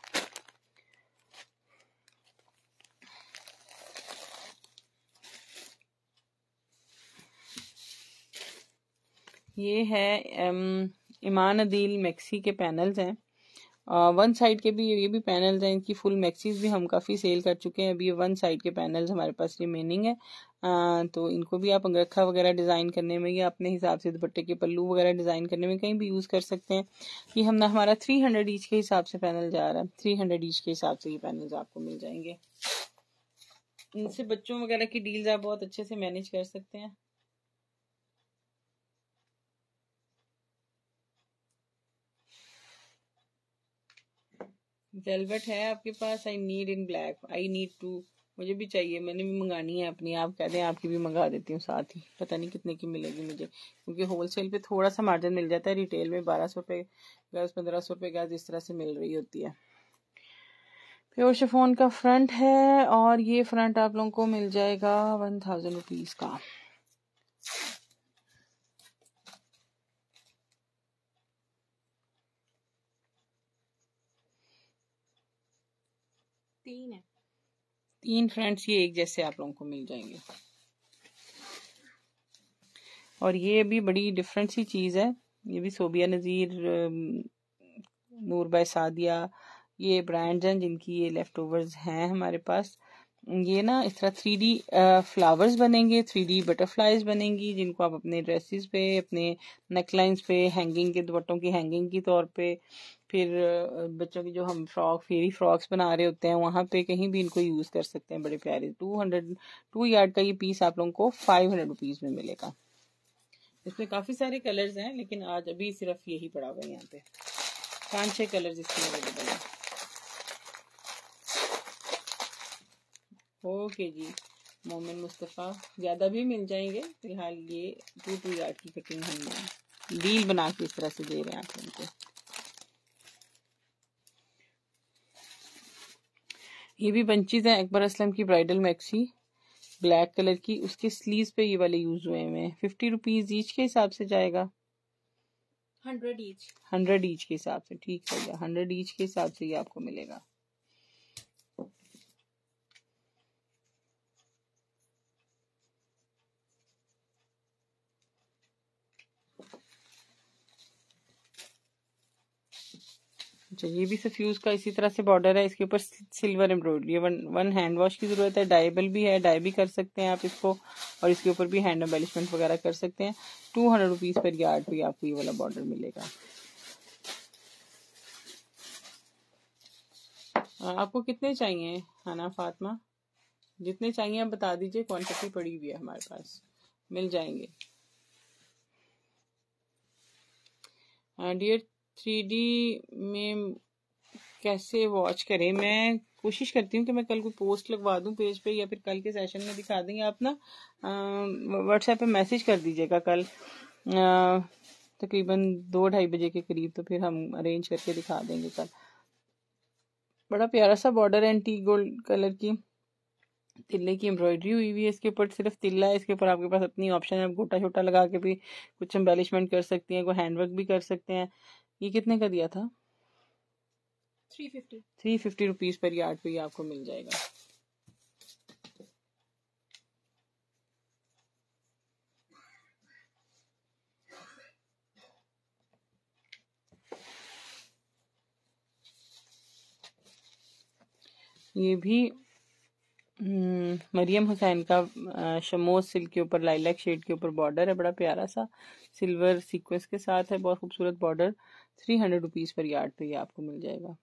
ये है ईमान अदील मैक्सी के पैनल्स हैं। वन साइड के भी ये भी पैनल्स हैं, इनकी फुल मैक्सीज भी हम काफ़ी सेल कर चुके हैं। अभी ये वन साइड के पैनल्स हमारे पास रिमेनिंग है। तो इनको भी आप अंगरखा वगैरह डिज़ाइन करने में या अपने हिसाब से दुपट्टे के पल्लू वगैरह डिज़ाइन करने में कहीं भी यूज़ कर सकते हैं। ये हमारा 300 ईच के हिसाब से पैनल जा रहा है, 300 ईच के हिसाब से ये पैनल्स आपको मिल जाएंगे। इनसे बच्चों वगैरह की डील्स आप बहुत अच्छे से मैनेज कर सकते हैं। वेलवेट है आपके पास? I need in black, I need two, मुझे भी चाहिए, मैंने भी मंगानी है अपनी। आप कहते हैं आपकी भी मंगा देती हूँ साथ ही, पता नहीं कितने की मिलेगी मुझे, क्योंकि होलसेल पे थोड़ा सा मार्जिन मिल जाता है, रिटेल में 1200 रुपये गज, 1500 रुपये गज इस तरह से मिल रही होती है। प्योर शिफॉन का फ्रंट है, और ये फ्रंट आप लोगों को मिल जाएगा 1000 रुपीज़ का। तीन फ्रंट्स ये एक जैसे आप लोगों को मिल जाएंगे। और ये भी बड़ी डिफरेंट सी चीज़ है, ये भी सोबिया नज़ीर, नूर बाय सादिया, ये ब्रांड्स हैं जिनकी ये लेफ्ट ओवर्स हैं हमारे पास। ये ना इस तरह 3D फ्लावर्स बनेंगे, 3D बटरफ्लाइज बनेंगी, जिनको आप अपने ड्रेसेस पे, अपने नेकलाइंस पे, हैंगिंग के दुपट्टों की हैंगिंग की तौर पे, फिर बच्चों की जो हम फेरी फ्रॉक्स बना रहे होते हैं वहाँ पे कहीं भी इनको यूज़ कर सकते हैं। बड़े प्यारे 2 यार्ड का ये पीस आप लोगों को 500 रुपीज़ में मिलेगा। इसमें काफ़ी सारे कलर्स हैं, लेकिन आज अभी सिर्फ यही पड़ा हुआ है यहाँ पे, 5-6 कलर्स इसमें अवेलेबल हैं। ओके जी मोमिन मुस्तफ़ा, ज़्यादा भी मिल जाएंगे, फिलहाल ये 2 यार्ड की कटिंग हम डील बना के इस तरह से दे रहे हैं आप लोगों को। ये भी बंचीज है अकबर असलम की ब्राइडल मैक्सी ब्लैक कलर की, उसके स्लीव्स पे ये वाले यूज हुए हैं। 50 रुपीज ईच के हिसाब से जाएगा, 100 ईच, 100 ईच के हिसाब से, ठीक है भैया, 100 ईच के हिसाब से ये आपको मिलेगा। अच्छा, ये भी सफ्यूज का इसी तरह से बॉर्डर है, इसके ऊपर silver embroidery, one hand wash की जरूरत है, डाइबल भी है, डाई भी कर सकते हैं आप इसको, और इसके ऊपर भी हैंड एम्बेलिशमेंट वगैरह कर सकते हैं। 200 रुपीज पर यार्ड पे आपको ये वाला बॉर्डर मिलेगा। आपको कितने चाहिए हना फातिमा? जितने चाहिए आप बता दीजिए, क्वांटिटी पड़ी हुई है हमारे पास, मिल जाएंगे। डियर 3D में कैसे वॉच करें? मैं कोशिश करती हूँ कि मैं कल को पोस्ट लगवा दूं पेज पे, या फिर कल के सेशन में दिखा देंगे। आप ना व्हाट्सएप पे मैसेज कर दीजिएगा कल तकरीबन 2-2:30 बजे के करीब, तो फिर हम अरेंज करके दिखा देंगे कल। बड़ा प्यारा सा बॉर्डर है, एंटीक गोल्ड कलर की तिल्ले की एम्ब्रॉयडरी हुई हुई है, इसके ऊपर सिर्फ तिल्ला है, इसके ऊपर आपके पास अपनी ऑप्शन है, आप गोटा छोटा लगा के भी कुछ एम्बेलिशमेंट कर सकती हैं, कोई हैंडवर्क भी कर सकते हैं। ये कितने का दिया था? 350 रुपीज पर यार्ड पे ये आपको मिल जाएगा। ये भी मरियम हुसैन का शमोज सिल्क के ऊपर लाइलैक शेड के ऊपर बॉर्डर है, बड़ा प्यारा सा सिल्वर सीक्वेंस के साथ है, बहुत खूबसूरत बॉर्डर। 300 रुपीज पर यार्ड पे ये आपको मिल जाएगा।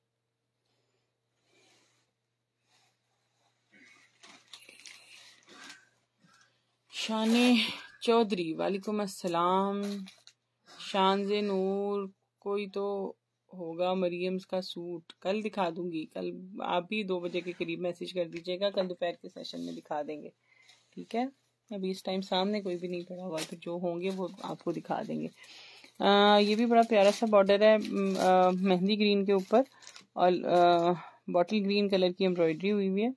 शाने चौधरी, वालेकुम अस्सलाम। शानजे नूर, कोई तो होगा मरियम्स का सूट, कल दिखा दूंगी। कल आप भी 2 बजे के करीब मैसेज कर दीजिएगा, कल दोपहर के सेशन में दिखा देंगे, ठीक है? अभी इस टाइम सामने कोई भी नहीं पड़ा हुआ, तो जो होंगे वो आपको दिखा देंगे। ये भी बड़ा प्यारा सा बॉर्डर है, मेहंदी ग्रीन के ऊपर और बॉटल ग्रीन कलर की एम्ब्रॉयडरी हुई हुई है,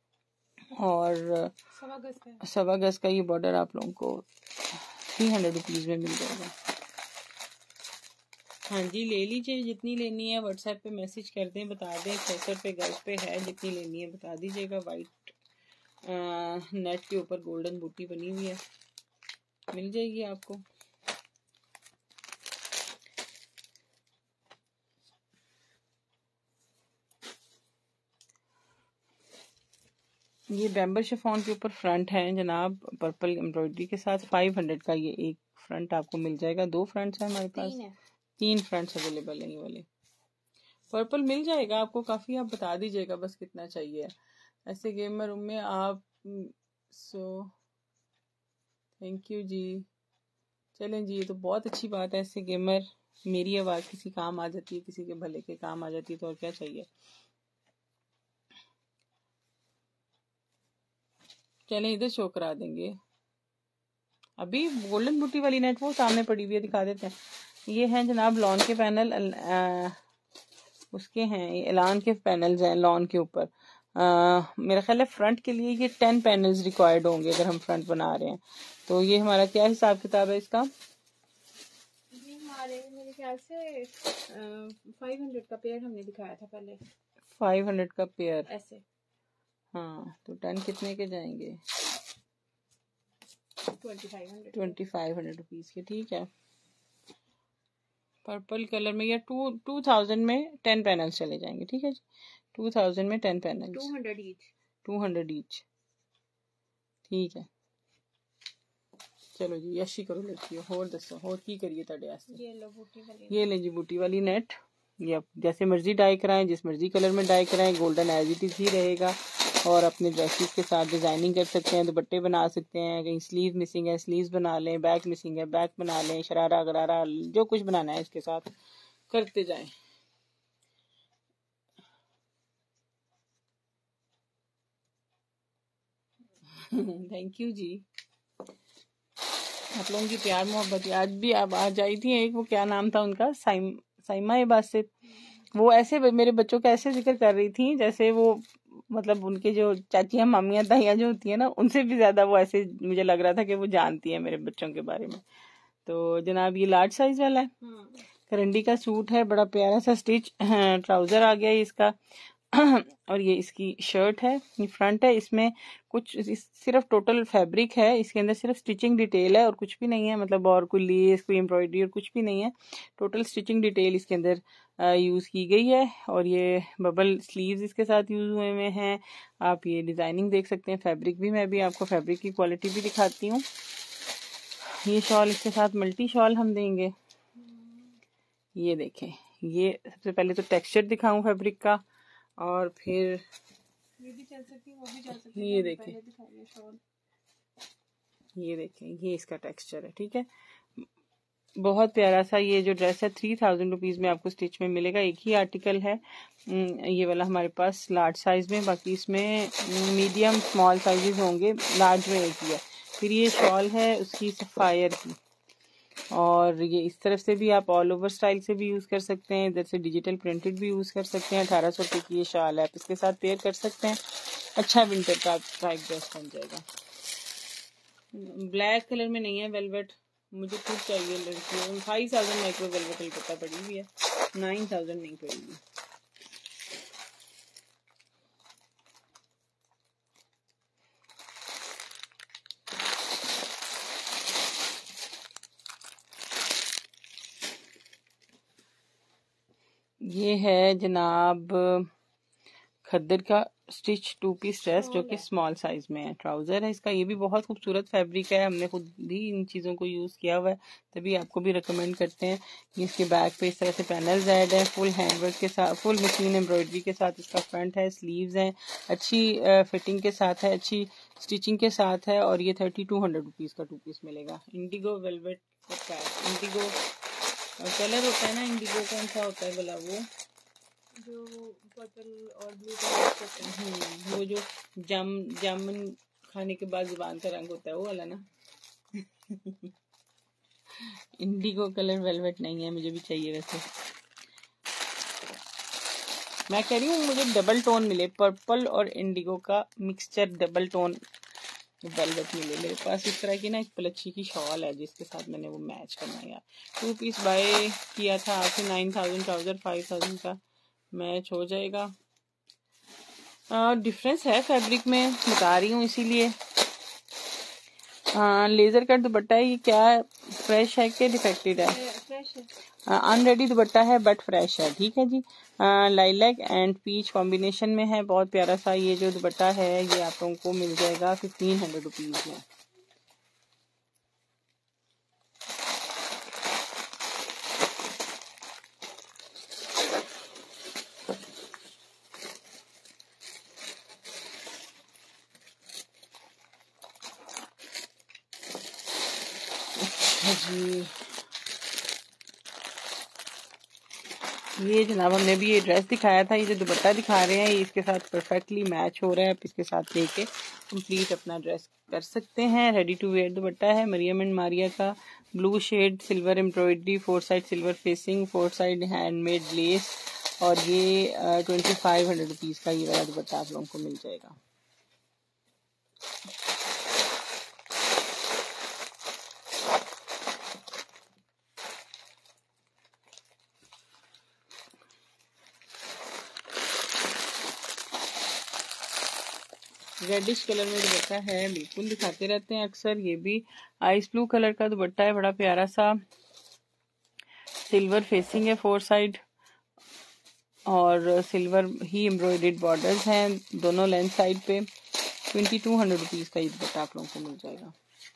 और 1.25 गज का ये बॉर्डर आप लोगों को 300 रुपीज में मिल जाएगा। हाँ जी, ले लीजिए जितनी लेनी है, व्हाट्सएप पे मैसेज कर दें, बता दें 66 पे गज पे है, जितनी लेनी है बता दीजिएगा। वाइट नेट के ऊपर गोल्डन बूटी बनी हुई है, मिल जाएगी आपको। ये बैम्बर शिफॉन के ऊपर फ्रंट है जनाब, पर्पल एम्ब्रॉयडरी के साथ। 500 का ये एक फ्रंट आपको मिल जाएगा। 2 फ्रंट्स हैं हमारे पास, 3 फ्रंट्स अवेलेबल हैं ये वाले। पर्पल मिल जाएगा आपको काफी, आप बता दीजिएगा बस कितना चाहिए। ऐसे गेमर रूम में आप सो थैंक यू जी। चलें जी, ये तो बहुत अच्छी बात है। ऐसे गेमर, मेरी आवाज किसी काम आ जाती है, किसी के भले के काम आ जाती है, तो और क्या चाहिए। चलें इधर शो करा देंगे। अभी गोल्डन बूटी वाली नेट वो सामने पड़ी हुई है, दिखा देते हैं। ये हैं जनाब लॉन के पैनल, उसके हैं एलान के पैनल्स हैं लॉन के ऊपर। मेरा ख्याल है फ्रंट के लिए ये 10 पैनल्स रिक्वायर्ड होंगे अगर हम फ्रंट बना रहे हैं। तो ये हमारा क्या हिसाब किताब है इसका? मेरे ख्याल से 500 का पेयर हमने दिखाया था पहले। 500 का पेयर ऐसे, हाँ, तो 10 कितने के जाएंगे? 2500 रुपीज के, ठीक है। पर्पल कलर में या 2000 में 10 पैनल्स चले जाएंगे, ठीक है जी। 2000 में 10 पैनल्स, 200 ईच, ठीक है। चलो जी, यशी करो लड़कियों, होर दसो होर की करिए ਤੁਹਾਡੇ वास्ते। ये ले जी बूटी वाली नेट, ये आप जैसे मर्जी डाई कराएं, जिस मर्जी कलर में डाई कराएं, गोल्डन एज इट इज ही रहेगा। और अपने ड्रेसेस के साथ डिजाइनिंग कर सकते हैं, दुपट्टे बना सकते हैं, कहीं स्लीव मिसिंग है स्लीव्स बना लें, बैक मिसिंग है बैक बना लें, शरारा गरारा जो कुछ बनाना है इसके साथ करते जाएं। थैंक यू जी, आप लोगों की प्यार मोहब्बत। आज भी आप आज आई थी एक, वो क्या नाम था उनका, साइमा बासित, वो ऐसे मेरे बच्चों का ऐसे जिक्र कर रही थी जैसे वो मतलब उनके जो चाचियाँ मामियाँ ताइयाँ जो होती है ना, उनसे भी ज्यादा वो ऐसे मुझे लग रहा था कि वो जानती है मेरे बच्चों के बारे में। तो जनाब ये लार्ज साइज वाला है, करंडी का सूट है, बड़ा प्यारा सा स्टिच ट्राउजर आ गया है इसका और ये इसकी शर्ट है, ये फ्रंट है। इसमें कुछ सिर्फ टोटल फैब्रिक है, इसके अंदर सिर्फ स्टिचिंग डिटेल है और कुछ भी नहीं है, मतलब और कोई लेस कोई एम्ब्रॉयडरी और कुछ भी नहीं है। टोटल स्टिचिंग डिटेल इसके अंदर यूज की गई है और ये बबल स्लीव्स इसके साथ यूज हुए हुए हैं। आप ये डिजाइनिंग देख सकते हैं, फैब्रिक भी मैं भी आपको फैब्रिक की क्वालिटी भी दिखाती हूँ। ये शॉल इसके साथ मल्टी शॉल हम देंगे। ये देखें, ये सबसे पहले तो टेक्सचर दिखाऊं फैब्रिक का और फिर ये भी चल सकती है, वो भी चल सकती है। ये देखें, ये देखें, ये इसका टेक्सचर है। ठीक है, बहुत प्यारा सा ये जो ड्रेस है 3000 रुपीज में आपको स्टिच में मिलेगा। एक ही आर्टिकल है ये वाला हमारे पास लार्ज साइज में, बाकी इसमें मीडियम स्मॉल साइजेस होंगे, लार्ज में एक ही है। फिर ये शॉल है उसकी सफायर की, और ये इस तरफ से भी आप ऑल ओवर स्टाइल से भी यूज कर सकते हैं, इधर से डिजिटल प्रिंटेड भी यूज कर सकते हैं। 1800 रुपये की ये शाल है, आप इसके साथ पेयर कर सकते हैं। अच्छा विंटर का आपका एक ड्रेस बन जाएगा। ब्लैक कलर में नहीं है वेलवेट, मुझे खुद चाहिए लड़कियों। 5000 माइक्रो वेलवेट पता पड़ी हुई है, 9000 नहीं पड़ेगी। ये है जनाब खद्दर का स्टिच 2 पीस ड्रेस जो कि स्मॉल साइज में है। ट्राउजर है इसका, ये भी बहुत खूबसूरत फैब्रिक है, हमने खुद भी इन चीज़ों को यूज़ किया हुआ है, तभी आपको भी रिकमेंड करते हैं। ये इसके बैक पे इस तरह से पैनल्स ऐड है, फुल हैंडवर्क के साथ, फुल मशीन एम्ब्रॉयडरी के साथ इसका फ्रंट है, स्लीव्स हैं, अच्छी फिटिंग के साथ है, अच्छी स्टिचिंग के साथ है। और ये 3200 रुपीज़ का 2 पीस मिलेगा। इंडिगो वेलवेट का इंडिगो कलर होता है ना, इंडिगो कौन सा होता है भला, वो जो पर्पल और ब्लू कलर वो जो जामुन खाने के बाद जुबान का रंग होता है वो वाला ना इंडिगो कलर वेलवेट नहीं है, मुझे भी चाहिए वैसे। मैं कह रही हूँ मुझे डबल टोन मिले, पर्पल और इंडिगो का मिक्सचर डबल टोन वेलवेट मिले मेरे पास। इस तरह की ना एक पलच्छी की शॉल है जिसके साथ मैंने वो मैच करना है यार। 2 पीस बाय किया था आपसे 9000 ट्राउजर 5000 का मैच हो जाएगा। डिफरेंस है फैब्रिक में, बता रही हूँ इसीलिए। लेजर कट दुपट्टा है, ये क्या है, फ्रेश है कि डिफेक्टेड है? फ्रेश है, अनरेडी दुपट्टा है बट फ्रेश है। ठीक है जी, लाइलैक एंड पीच कॉम्बिनेशन में है, बहुत प्यारा सा ये जो दुपट्टा है ये आप लोगों को मिल जाएगा 1500 रुपीज में। जी ये जनाब हमने भी ये ड्रेस दिखाया था, ये जो दुपट्टा दिखा रहे हैं ये इसके साथ परफेक्टली मैच हो रहा है। आप इसके साथ लेके कंप्लीट अपना ड्रेस कर सकते हैं। रेडी टू वेयर दुपट्टा है, मरियम एंड मारिया का, blue shade, silver embroidery, 4 side silver facing, 4 side handmade lace, और ये 2500 रुपीज का ये वाला दुपट्टा आप लोगों को मिल जाएगा। रेडिश कलर में दुपट्टा है, बिल्कुल दिखाते रहते हैं अक्सर। ये भी आइस ब्लू कलर का दुपट्टा है, बड़ा प्यारा सा, सिल्वर फेसिंग है 4 साइड, और सिल्वर ही एम्ब्रॉयडर्ड बॉर्डर्स हैं दोनों लेंथ साइड पे। 2200 रुपीज का ये दुपट्टा आप लोगों को मिल जाएगा।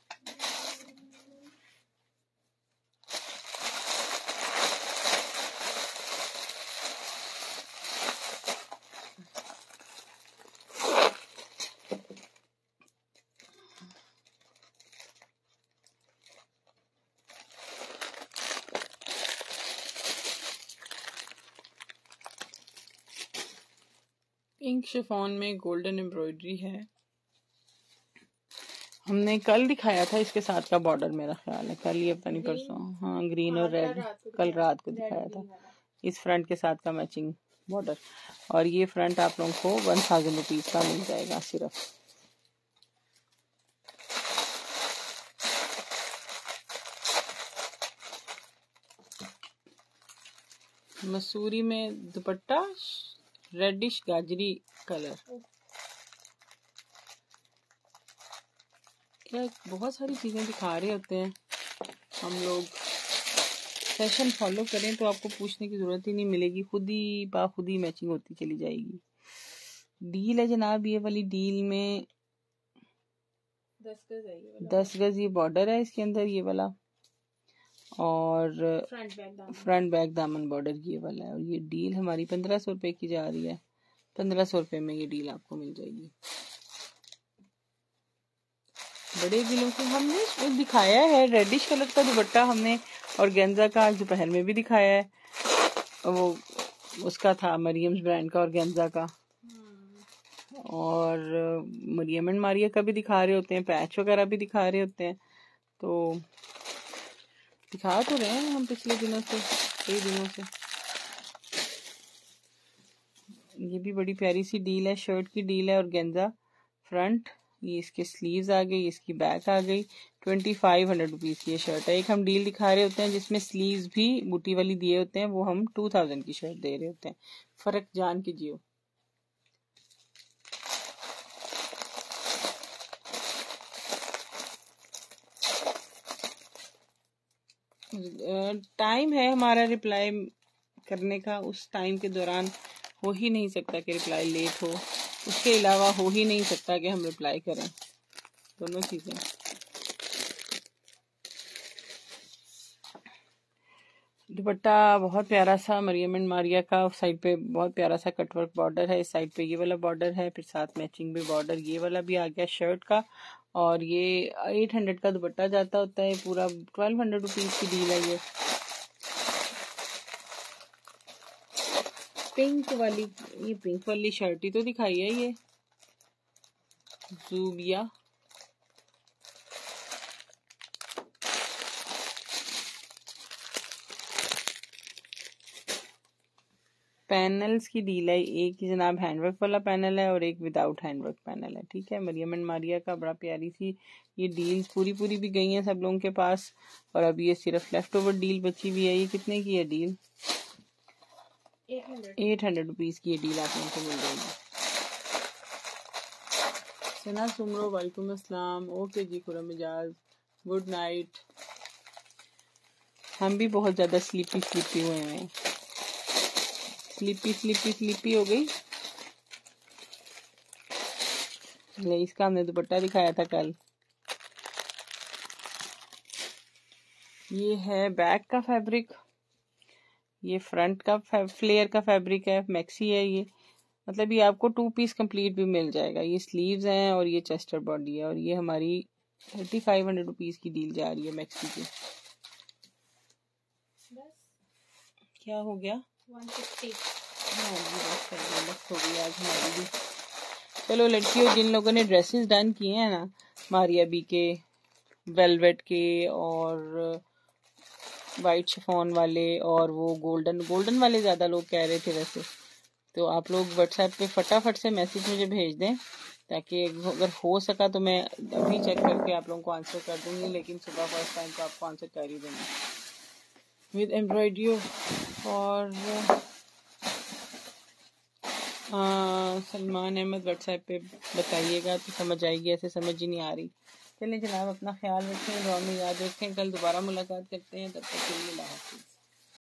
इंक शिफॉन में गोल्डन एम्ब्रॉयडरी है, हमने कल दिखाया था इसके साथ का बॉर्डर, मेरा ख्याल है कल ही पता नहीं परसों, हाँ ग्रीन और रेड, कल रात को दिखाया था। इस फ्रंट के साथ का मैचिंग बॉर्डर। और ये फ्रंट आप लोगों को 1000 रुपीज़ का मिल जाएगा सिर्फ। मसूरी में दुपट्टा रेडिश गाजरी कलर। क्या बहुत सारी चीजें दिखा रहे होते हैं हम लोग। फैशन फॉलो करें तो आपको पूछने की जरूरत ही नहीं मिलेगी, खुद ही बाखुद ही मैचिंग होती चली जाएगी। डील है जनाब, ये वाली डील में 10 गज है, ये वाला 10 गज ये बॉर्डर है इसके अंदर, ये वाला। और फ्रंट बैक दामन बॉर्डर ये वाला है। और ये डील हमारी 1500 रुपए की जा रही है। 1500 रुपए में ये डील आपको मिल जाएगी। बड़े दिलों से हमने दिखाया है रेडिश कलर का दुपट्टा हमने, और गेंजा का आज दोपहर में भी दिखाया है। वो उसका था मरियम्स ब्रांड का और गेंजा का। और मरियम एंड मारिया का भी दिखा रहे होते हैं, पैच वगैरह भी दिखा रहे होते हैं। तो दिखा तो रहे हैं हम पिछले दिनों से, कई दिनों से। ये भी बड़ी प्यारी सी डील है, शर्ट की डील है और गेंजा फ्रंट। ये इसके स्लीव्स आ गई, इसकी बैक आ गई। 2500 रुपीज की ये शर्ट है। एक हम डील दिखा रहे होते हैं जिसमें स्लीव्स भी बूटी वाली दिए होते हैं, वो हम 2000 की शर्ट दे रहे होते हैं। फर्क जान कीजिए। टाइम है हमारा रिप्लाई करने का, उस टाइम के दौरान हो ही नहीं सकता कि रिप्लाई लेट हो, उसके अलावा हो ही नहीं सकता कि हम रिप्लाई करें, दोनों चीजें। दुपट्टा बहुत प्यारा सा मरियम एंड मारिया का, साइड पे बहुत प्यारा सा कटवर्क बॉर्डर है, इस साइड पे ये वाला बॉर्डर है, फिर साथ मैचिंग भी बॉर्डर ये वाला भी आ गया शर्ट का। और ये 800 का दुपट्टा जाता होता है, पूरा 1200 रुपीज की डील है ये। पिंक वाली, ये पिंक वाली शर्ट ही तो दिखाई है ये जूबिया। पैनल्स की डील है, एक ही जनाब हैंडवर्क वाला पैनल है और एक विदाउट हैंडवर्क पैनल है। ठीक है, मरियम एंड मारिया का बड़ा प्यारी सी ये डील्स पूरी भी गई हैं सब लोगों के पास। और अब ये सिर्फ लेफ्ट ओवर डील बची हुई है। ये कितने की है डील? 800 रुपीज की ये डील आप लोगों को मिल जाएगी। सना सुमरो वालेकुम अस्सलाम। ओके जी खुरम मिजाज, गुड नाइट। हम भी बहुत ज्यादा स्लीपी हुए हैं, स्लीपी हो गई। इसका हमने दुपट्टा दिखाया था कल। ये है बैक का फैब्रिक, ये फ्रंट का फ्लेयर का फैब्रिक है, मैक्सी है ये। मतलब ये आपको 2 पीस कंप्लीट भी मिल जाएगा। ये स्लीव्स हैं और ये चेस्टर बॉडी है। और ये हमारी 3500 रुपीज की डील जा रही है मैक्सी की। क्या हो गया? 150। हाँ जी बस हो गई आज हमारी भी। चलो लड़कियों, जिन लोगों ने ड्रेसेस डन किए हैं ना, मारिया बी के, वेलवेट के और वाइट शिफॉन वाले और वो गोल्डन वाले ज्यादा लोग कह रहे थे वैसे, तो आप लोग व्हाट्सएप पे फटाफट से मैसेज मुझे भेज दें, ताकि अगर हो सका तो मैं अभी चेक करके आप लोगों को आंसर कर दूंगी। लेकिन सुबह फर्स्ट टाइम तो आपको आंसर कर ही दूंगी विद एम्ब्रॉयडरी। और सलमान अहमद व्हाट्सएप पे बताइएगा तो समझ आएगी, ऐसे समझ ही नहीं आ रही। चलिए जनाब, अपना ख्याल रखें, दुआ में याद रखें। कल दोबारा मुलाकात करते हैं, तब तक के लिए अल्लाह हाफिज़।